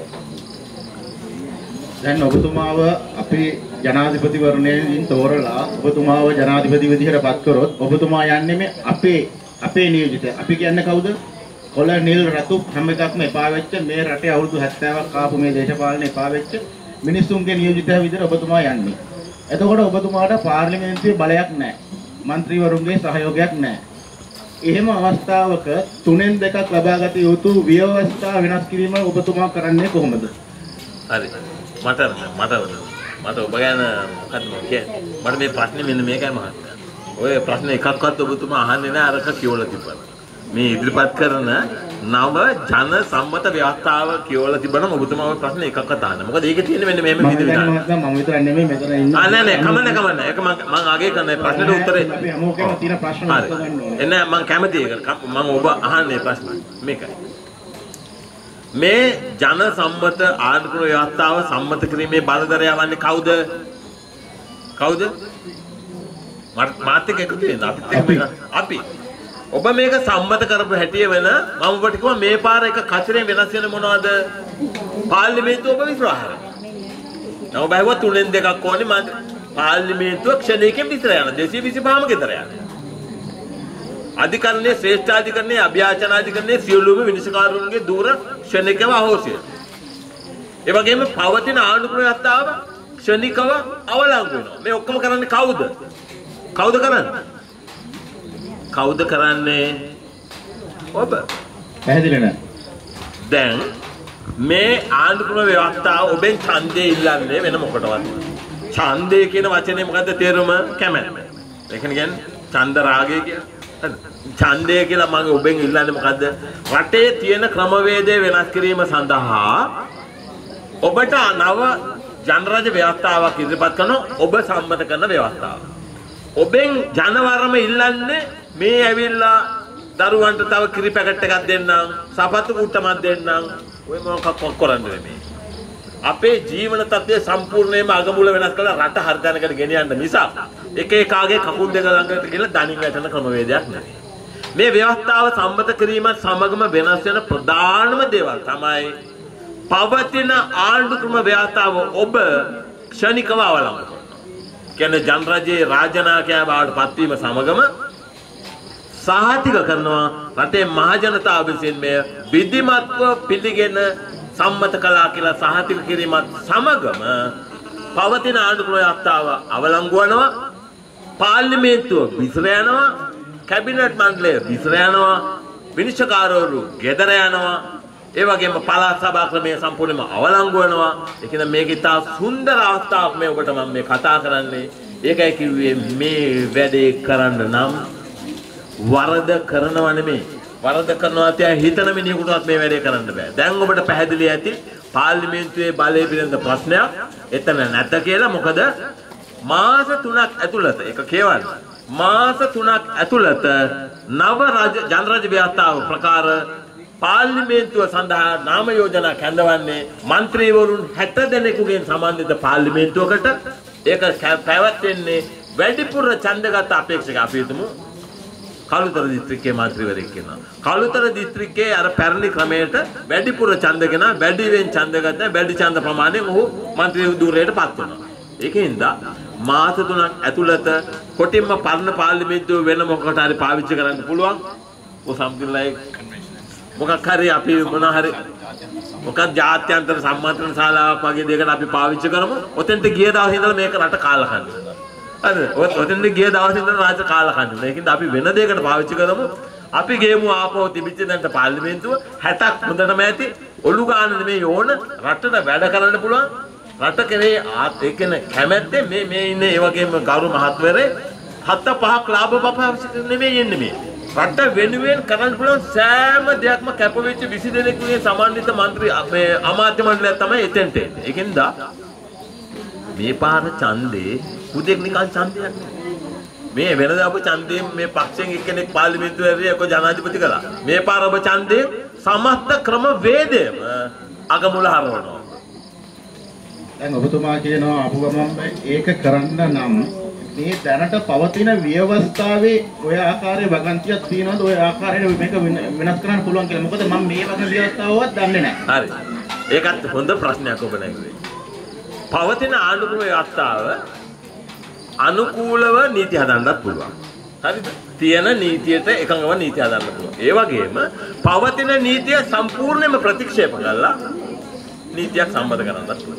දැන් ඔබතුමාව අපේ ජනාධිපතිවරණයෙන් තෝරලා ඔබතුමාව ජනාධිපති විදිහට පත් කරොත් ඔබතුමා යන්නේ මේ අපේ නියෝජිතය. අපි කියන්නේ කවුද? කොළ නිල් රතු හැම එකක්ම එපා වෙච්ච මේ රටේ අවුරුදු 70ක් ආපු මේ දේශපාලනේ එපා වෙච්ච මිනිස්සුන්ගේ නියෝජිතය විදිහට ඔබතුමා යන්නේ. එතකොට ඔබතුමාට පාර්ලිමේන්තුවේ බලයක් නැහැ. മന്ത്രിවරුන්ගේ සහයෝගයක් නැහැ. එහෙම අවස්ථාවක 3න් 2ක් ලබාගත යුතු ව්‍යවස්ථා වෙනස් කිරීම ඔබතුමා කරන්නේ කොහොමද?
හරි. මට ඔබ ගැන මොකක්ද කියන්නේ? මට මේ ප්‍රශ්නේ මෙන්න මේකයි මහත්තයා. ඔය ප්‍රශ්න එකක්වත් ඔබතුමා අහන්නේ නැහැ අරක කියවලා තිබ්බා. මේ ඉදිරිපත් කරන නව ජන සම්මත ව්‍යවස්ථාව කියවලා තිබ්බනම් ඔබතුමා ඔය ප්‍රශ්න එකක්වත් අහන්න. මොකද ඒකේ තියෙන්නේ මෙන්න මෙහෙම විදිහට.
මම විතර නෙමෙයි මෙතන ඉන්නේ.
නෑ කමන්න. ඒක මම ආගේ කරන ප්‍රශ්නෙට උත්තරේ
අපි හැමෝගෙම තියෙන ප්‍රශ්න උත්තර ගන්න ඕනේ.
එන්න මම කැමති ඒකට. මම ඔබ අහන්නේ ප්‍රශ්න මේකයි. මේ ජන සම්මත ආණ්ඩුක්‍රම ව්‍යවස්ථාව සම්මත කිරීමේ බලධරය වන්නේ කවුද? මාත් එක්ක එකතු වෙන්න අපි ඔබ මේක සම්මත කරපු හැටිය වෙන මම ඔබට කිව්වා මේ පාර එක කචරේ වෙනස් වෙන මොනවද? පාර්ලිමේන්තුව ඔබ විශ්වාසය. නම බයව 3න් 2ක් ඕනේ මම පාර්ලිමේන්තුව ක්ෂණයකින් විතර යන 225ම ගෙදර යන. අධිකරණයේ ශ්‍රේෂ්ඨ අධිකරණයේ අභ්‍යාචන අධිකරණයේ සියලුම විනිශ්චයකාරවරුන්ගේ දූර ක්ෂණිකව අහෝසිය. ඒ වගේම පවතින ආණ්ඩුක්‍රම ව්‍යවස්ථාව ක්ෂණිකව අවලංගු වෙනවා. මේ ඔක්කොම කරන්නේ කවුද? කවුද කරන්නේ? ඔබ.
පැහැදිලි නෑ.
දැන් මේ ආණ්ඩුක්‍රම ව්‍යවස්ථාව ඔබෙන් ඡන්දය ඉල්ලන්නේ වෙන මොකටවත්. ඡන්දය කියන වචනේ මොකද්ද තේරුම? කැමැත්ත. ඒ කියන්නේ ඡන්ද රාගය කියලා. ඡන්දය කියලා මම ඔබෙන් ඉල්ලන්නේ මොකද්ද? රටේ තියෙන ක්‍රමවේදය වෙනස් කිරීම සඳහා ඔබට නව ජනරජ ව්‍යවස්ථාවක් ඉදිරිපත් කරන ඔබ සම්මත කරන ව්‍යවස්ථාව. ඔබෙන් ජනවරම ඉල්ලන්නේ මේ ඇවිල්ලා දරුවන්ට තව කිරි පැකට් එකක් දෙන්නම්, සපත්තු කුට්ටමක් දෙන්නම්. ඔය මොකක් කරන්නේ මේ? අපේ ජීවන තත්ත්වය සම්පූර්ණයෙන්ම අගමුල වෙනස් කරලා රට හරියටකට ගෙනියන්න මිසක් එක එකාගේ කකුල් දෙක ළඟට ගිහලා දණින් වැටෙන ක්‍රමවේදයක් නෙවෙයි. මේ ව්‍යවස්ථාව සම්මත කිරීමත් සමගම වෙනස් වෙන ප්‍රධානම දේවල් තමයි පවතින ආණ්ඩු ක්‍රම ව්‍යවස්ථාව ඔබ ක්ෂණිකව අවලංගු කරනවා. කියන්නේ ජනරජයේ රාජනායකයා බවට පත්වීම සමගම සහතික කරනවා රටේ මහ ජනතාව විසින් මේ විධිමත්ව පිළිගෙන සම්මත කළා කියලා සහතික කිරීමත් සමගම පවතින ආණ්ඩු ක්‍රම ව්‍යවස්ථාව අවලංගු වෙනවා. පාර්ලිමේන්තුව විසිර යනවා. කැබිනට් මණ්ඩලය විසිර යනවා. විනිශ්චයකාරවරු ගෙදර යනවා. ඒ වගේම පළාත් සභා ක්‍රමය සම්පූර්ණයෙන්ම අවලංගු වෙනවා. ඒ කියන්නේ මේක ඉතා සුන්දර අවස්ථාවක් මේ ඔබට මම මේ කතා කරන්නේ. ඒකයි කිව්වේ මේ වැඩේ කරන්න නම් වරද කරනව නෙමෙයි. වරද කරනවා තියා හිතන මිනිහෙකුටවත් මේ වැඩේ කරන්න බෑ. දැන් ඔබට පැහැදිලි ඇති පාර්ලිමේන්තුවේ බලය පිළිබඳ ප්‍රශ්නයක් එතන නැත කියලා. මොකද මාස 3ක් ඇතුළත ඒක කියවන්න. මාස 3ක් ඇතුළත නව ජනරජ ව්‍යවස්ථාව ප්‍රකාර පාර්ලිමේන්තුව සඳහා නාම යෝජනා කැඳවන්නේ മന്ത്രിවරුන් 60 දෙනෙකුගෙන් සම්බන්ධිත පාර්ලිමේන්තුවකට. ඒක පැවැත්වෙන්නේ වැඩිපුර ඡන්දගත අපේක්ෂක අපි හිතමු කළුතර දිස්ත්‍රික්කයේ മന്ത്രിවරයෙක් වෙනවා. කළුතර දිස්ත්‍රික්කයේ අර පැරණි ක්‍රමයට වැඩිපුර ඡන්දගෙන වැඩිවෙන් ඡන්දගත වැඩි ඡන්ද ප්‍රමාණයෙන් ඔහු മന്ത്രി ධූරයටපත් වෙනවා. ඒකින්ද මාස 3ක් ඇතුළත කොටින්ම පරණ පාර්ලිමේන්තුව වෙන මොකකට හරි පාවිච්චි කරන්න පුළුවන්. ඔය සම්පූර්ණයි මොකක් හරි අපි මොන හරි මොකක් ජාත්‍යන්තර සම්මන්ත්‍රණ ශාලාවක් වගේ දෙයකට අපි පාවිච්චි කරමු. ඔතෙන්ට ගිය දවසේ ඉඳලා මේක රට කාලා කන්නේ. හරිද? ඔතෙන්ට ගිය දවසේ ඉඳලා රාජ්‍ය කාලා කන්නේ. ඒකින්ද අපි වෙන දෙයකට පාවිච්චි කරමු. අපි ගේමු ආපහු තිබිච්ච දැන්ට පාර්ලිමේන්තුව 60ක් හොඳටම ඇති. ඔලු ගන්න නෙමෙයි ඕන රටට වැඩ කරන්න පුළුවන්. රට කෙරේ ඒ කියන්නේ කැමැත්තේ මේ ඉන්නේ ඒ වගේම ගෞරව මහත්වරේ 7-5ක් ලාභ පපාවිච්චි නෙමෙයි එන්නේ මේ. රට වෙනුවෙන් කරන්න පුළුවන් සෑම දෙයක්ම කැපවෙච්ච 20 දෙනෙකුගේ සමන්විත മന്ത്രി මේ අමාත්‍ය මණ්ඩලය තමයි එතෙන්ට එන්නේ. ඒකින්ද මේ පාර ඡන්දේ උදෙක් නිකන් ඡන්දයක් නෙමෙයි. මේ වෙනදා ඔබ ඡන්දයෙන් මේ පක්ෂයෙන් එක්කෙනෙක් පාර්ලිමේන්තුවේ එක්ක ජනාධිපති කළා. මේ පාර ඔබ ඡන්දේ සමස්ත ක්‍රම වේදයම අගමුල හරවනවා.
දැන් ඔබතුමා කියනවා අපු ගමන් ඒක කරන්න නම් මේ දැනට පවතින ව්‍යවස්ථාවේ ඔය ආකාරයේ වගන්තියක් තියනවාද ඔය ආකාරයට මේක වෙනස් කරන්න පුළුවන් කියලා. මොකද මම මේ වගේ ව්‍යවස්ථාවවත් දන්නේ නැහැ.
හරි. ඒකත් හොඳ ප්‍රශ්නයක් ඔබ නැගුවේ. පවතින ආණ්ඩුක්‍රම ව්‍යවස්ථාව අනුකූලව නීති හදන්නත් පුළුවන්. හරිද? තියෙන නීතියට එකඟව නීති හදන්න පුළුවන්. ඒ වගේම පවතින නීතිය සම්පූර්ණයෙන්ම ප්‍රතික්ෂේප කරලා නීතියක් සම්මත කරන්නත් පුළුවන්.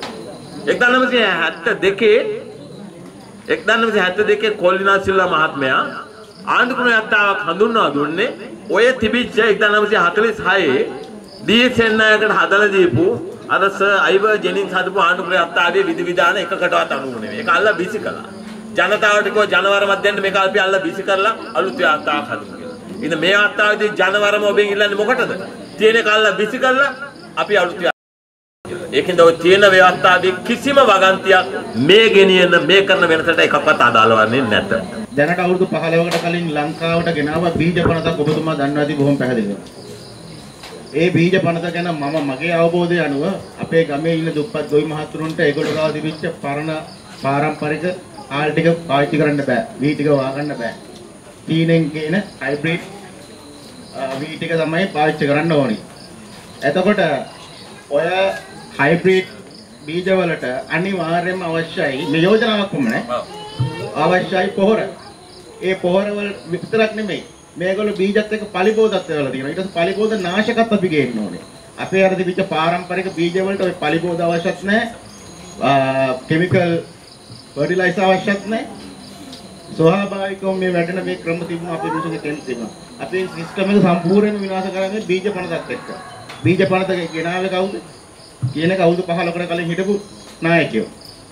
1972 කොල්ලිනා සිල්වා මහත්මයා ආණ්ඩුක්‍රම ව්‍යවස්ථාවක් හඳුන්වා දුන්නේ ඔය තිබිච්ච 1946 DSN නායකට හදලා දීපු අර සර් අයිවර් ජෙනින්ස් හදපු ආණ්ඩුක්‍රම ව්‍යවස්ථාවේ විධිවිධාන එකකටවත් අනුව නෙවෙයි. ඒක අල්ල බිසි කළා. ජනතාවට කිව්වා ජනවරමක් දෙන්න මේක අපි අල්ල බිසි කරලා අලුත් ව්‍යවස්ථාවක් හදමු කියලා. ඉතින් මේ ව්‍යවස්ථාවේදී ජනවරම ඔබෙන් ඉල්ලන්නේ මොකටද? තියෙන එක අල්ල බිසි කරලා අපි අලුත් ඒකින්ද ඔය තියෙන ව්‍යවස්ථාවේ කිසිම වගන්තියක් මේ ගෙනියන මේ කරන වෙනසට එකක්වත් අදාළ වන්නේ නැත.
දැනට අවුරුදු 15කට කලින් ලංකාවට ගෙනාව බීජ පනතක් ඔබතුමා දන්නවා ඇති බොහොම පැහැදිලිව. ඒ බීජ පනත ගැන මගේ අවබෝධය අනුව අපේ ගමේ ඉන්න දුප්පත් ගොවි මහතුරුන්ට ඒගොල්ලෝ ගාව තිබිච්ච පරණ පාරම්පරික ආල් ටික පාවිච්චි කරන්න බෑ. වී ටික වාගන්න බෑ. තීනෙන් කියන හයිබ්‍රිඩ් වී ටික තමයි පාවිච්චි කරන්න ඕනි. එතකොට ඔය හයිබ්‍රිඩ් බීජ වලට අනිවාර්යයෙන්ම අවශ්‍යයි මේ යෝජනාවක් වුණේ අවශ්‍යයි පොහොර. ඒ පොහොර වල විතරක් නෙමෙයි මේගොල්ලෝ බීජත් එක්ක පලිබෝධත් ඒවල තියෙනවා. ඊට පස්සේ පලිබෝධ නාශකත් අපි ගේන්න ඕනේ. අපේ අර තිබිච්ච පාරම්පරික බීජ වලට ඔය පලිබෝධ අවශ්‍යත් නැහැ. කිමිකල් ෆර්ටිලයිසර් අවශ්‍යත් නැහැ. ස්වාභාවිකව මේ වැඩෙන මේ ක්‍රම තිබුණා අපේ රුසිකේ තෙල් තිබුණා. අපේ සිස්ටම් එක සම්පූර්ණයෙන්ම විනාශ කරන්නේ බීජ පනතත් එක්ක. බීජ පනත ගෙනාවේ කවුද? කියන කවුද 15කට කලින් හිටපු නායකයෝ.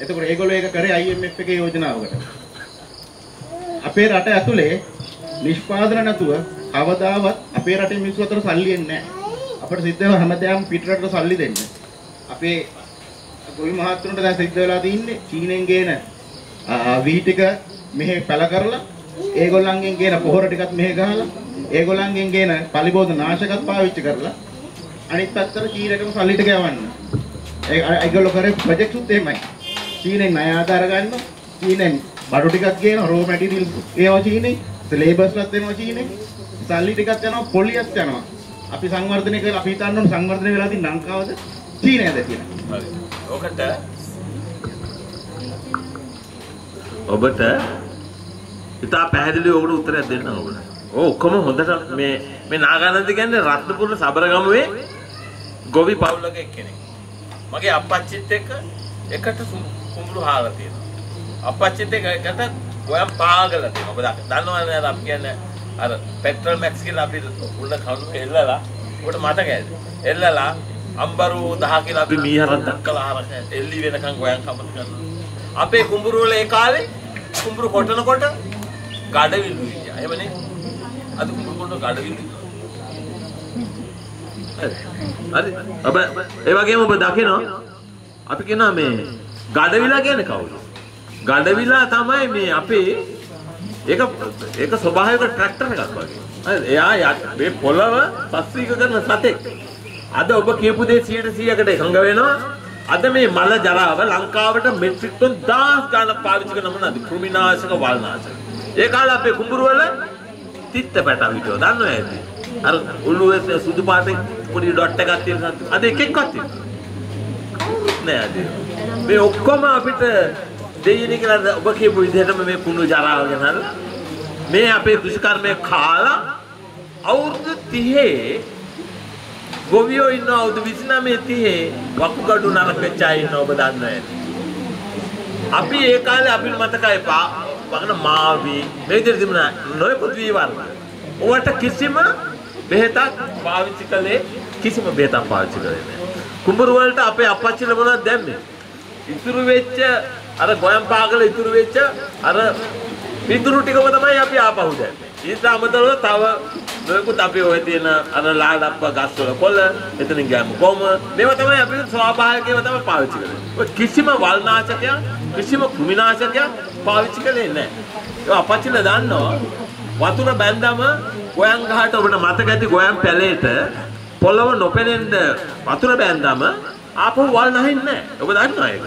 එතකොට ඒගොල්ලෝ ඒක කරේ IMF එකේ යෝජනාවකට. අපේ රට ඇතුලේ නිෂ්පාදන නැතුව කවදාවත් අපේ රටේ මිනිස්සු අතර සල්ලි එන්නේ නැහැ. අපිට සිද්ධ වෙනවා හැමදාම පිටරටට සල්ලි දෙන්න. අපේ ගොවි මහත්තුන්ට දැන් සිද්ධ වෙලා තින්නේ චීනෙන් ගේන වී ටික මෙහෙ පැල කරලා ඒගොල්ලන්ගෙන් ගේන පොහොර ටිකත් මෙහෙ ගහලා ඒගොල්ලන්ගෙන් ගේන පලිබෝධ නාශකත් පාවිච්චි කරලා අනිත් පැත්තට චීනටම සල්ලි ටික යවන්න. ඒගොල්ලෝ කරේ ප්‍රොජෙක්ට් උත් එහෙමයි. චීනෙන් ණය ආධාර ගන්නවා. චීනෙන් බඩු ටිකක් ගේනවා රෝ මැටීරියල් ඒවා චීනෙන් ලේබර්ස්ලත් දෙනවා චීනෙන් සල්ලි ටිකක් යනවා පොලියත් යනවා. අපි සංවර්ධනය කරලා අපි හිතන්න ඕන සංවර්ධනය වෙලා තියෙන ලංකාවද චීනයද කියලා.
හරි. ඔකට ඔබට ඉතා පැහැදිලිව ඔබට උත්තරයක් දෙන්න ඕන. ඔක්කොම හොඳට මේ නාගානන්ද කියන්නේ රත්නපුර සබරගමුවේ ගොවි පවුලක එක්කෙනෙක්. මගේ අප්පච්චිත් එක්ක එකට කුඹුරු හාලා තියෙනවා. අප්පච්චිත් එක්ක ගොයම් පාගලා තියෙනවා. ඔබ දන්නවනේ අපි කියන්නේ අර පෙට්‍රල් මැක්ස් කියලා අපි උள்ள කවුරු එල්ලලා ඔබට මතකයිද? එල්ලලා අම්බරු 10 කියලා අපි මීහරක් දක්කලා ආරක එල්ලි වෙනකන් ගොයම් කපත කරනවා. අපේ කුඹුරු වල ඒ කාලේ කුඹුරු කොටනකොට ගඩවිලු හිටියා. එහෙමනේ. අද කුඹුරු කොට ගඩවිලු. හරි. ඔබ ඒ වගේම ඔබ දකිනවා අපි කියනවා මේ ගඩවිලා කියන්නේ කවුද? ගඩවිලා තමයි මේ අපේ ඒක ස්වභාවික ට්‍රැක්ටර් එකක් වගේ. හරි. එයා මේ පොළව සස්ත්‍රීක කරන සතෙක්. අද ඔබ කියපු දේ 100%කට එකඟ වෙනවා. අද මේ මල ජරාව ලංකාවට මෙට්‍රික් ටන් 1000 ගණන් පාවිච්චි කරන මොනවාද? කෘමිනාශක වල්නාශක. ඒ කාලේ අපේ කුඹුරු වල තිත්ත පැටව හිටියෝ. දන්නව ඇති. අර උළුවේ සුදු පාටේ පොඩි ඩොට් එකක් තියෙන අද එකෙක්වත් නෑ අද. මේ ඔක්කොම අපිට දෙයිනේ කියලා ඔබ කියපු විදිහටම මේ කුණු ජරාව ගැන මේ අපේ කෘෂිකර්මයේ කාලා අවුරුදු 30 ගොවියෝ ඉන්න අවුරුදු 29 30 වකුගඩු නරක වෙච්ච අය ඉන්න ඔබ දන්නවා ඇති. අපි ඒ කාලේ අපිට මතකයි වගන මාවි මේ විදිහට තිබුණා නොයෙකුත් වී වර්ග. ඔයාට කිසිම බෙහෙතක් පාවිච්චි කළේ කිසිම බෙහෙතක් පාවිච්චි කළේ නැහැ. කුඹුරු වලට අපේ අපච්චිලා මොනවද දැම්මේ? ඉතුරු වෙච්ච අර ගොයම් පාගල ඉතුරු වෙච්ච අර පිටුරු ටිකම තමයි අපි ආපහු දැම්මේ. ඊට අමතරව තව නොයෙකුත් අපි ඔය තියෙන අර ලාඩප්ප ගස් වල කොළ එතනින් ගෑම කොම මේවා තමයි අපි ස්වාභාවිකව තමයි පාවිච්චි කරන්නේ. ඔය කිසිම වල්නාශකයක් කිසිම කෘමිනාශකයක් පාවිච්චි කළේ නැහැ. ඒ අපච්චිලා දන්නවා වතුර බැන්දම ගොයම් ගහට ඔබට මතක ඇති ගොයම් පැලේට පොළව නොපෙනෙන්න වතුර බැන්දම ආපහු වල් නැහින්නේ නැහැ. ඔබ දන්නවා ඒක.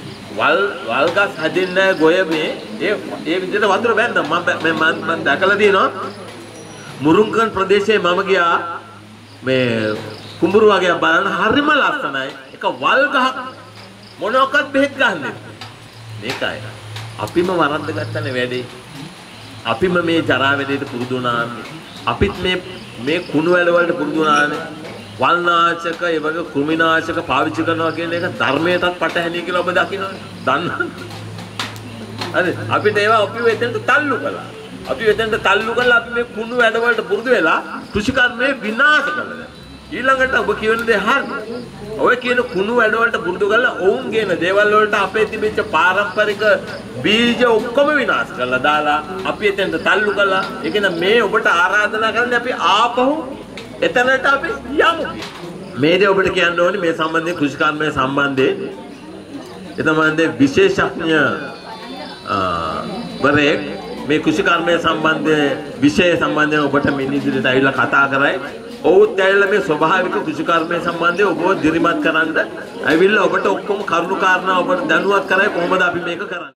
වල් ගස් හදින්නේ ගොයමේ ඒ විදිහට වතුර බැන්දම මම දැකලා තියෙනවා. මුරුංගන් ප්‍රදේශයේ මම ගියා මේ කුඹුරු වගේ බලන්න හරිම ලස්සනයි. එක වල් ගහක් මොනවාක්වත් බෙහෙත් ගන්නෙ. මේකයි. අපිම වරද්ද ගන්නනේ වැඩේ. අපිම මේ ජරා වැඩේට පුරුදු වුණාන්නේ. අපිත් මේ කුණු වැඩ වලට පුරුදු වුණානේ. වල්නාශක ඒ වගේ කෘමිනාශක පාවිච්චි කරනවා කියන එක ධර්මයටත් පටහැනි කියලා ඔබ දකින්නවනේ. දන්නවද? හරි. අපිට ඒවා අපි වෙතෙන්ට තල්ලු කළා. අපි වෙතෙන්ට තල්ලු කළා අපි මේ කුණු වැඩ වලට පුරුදු වෙලා කෘෂිකර්මයේ විනාශ කළා. ඊළඟට ඔබ කියන දේ හරි. ඔය කියන කුණු වැඩ වලට පුරුදු කරලා ඔවුන් කියන දේවල් වලට අපේ තිබිච්ච පාරම්පරික බීජ ඔක්කොම විනාශ කරලා දාලා අපි එතෙන්ට තල්ලු කළා. ඒ කියන්නේ මේ ඔබට ආරාධනා කරන්නේ අපි ආපහු එතනට අපි යමු. මේ දේ ඔබට කියන්න ඕනේ මේ සම්බන්ධයෙන් කෘෂිකර්මයේ සම්බන්ධයෙන් එතමන්දේ විශේෂඥ වරෙක් මේ කෘෂිකර්මයේ සම්බන්ධ විෂය සම්බන්ධයෙන් ඔබට මෙන්න ඉදිරියට ඇවිල්ලා කතා කරයි. ඔවුත් ඇවිල්ලා මේ ස්වභාවික කෘෂිකර්මයේ සම්බන්ධයෙන් ඔබව දිරිමත් කරන්න ඇවිල්ලා ඔබට ඔක්කොම කරුණු කාරණා ඔබට දැනුවත් කරයි කොහොමද අපි මේක කරන්නේ.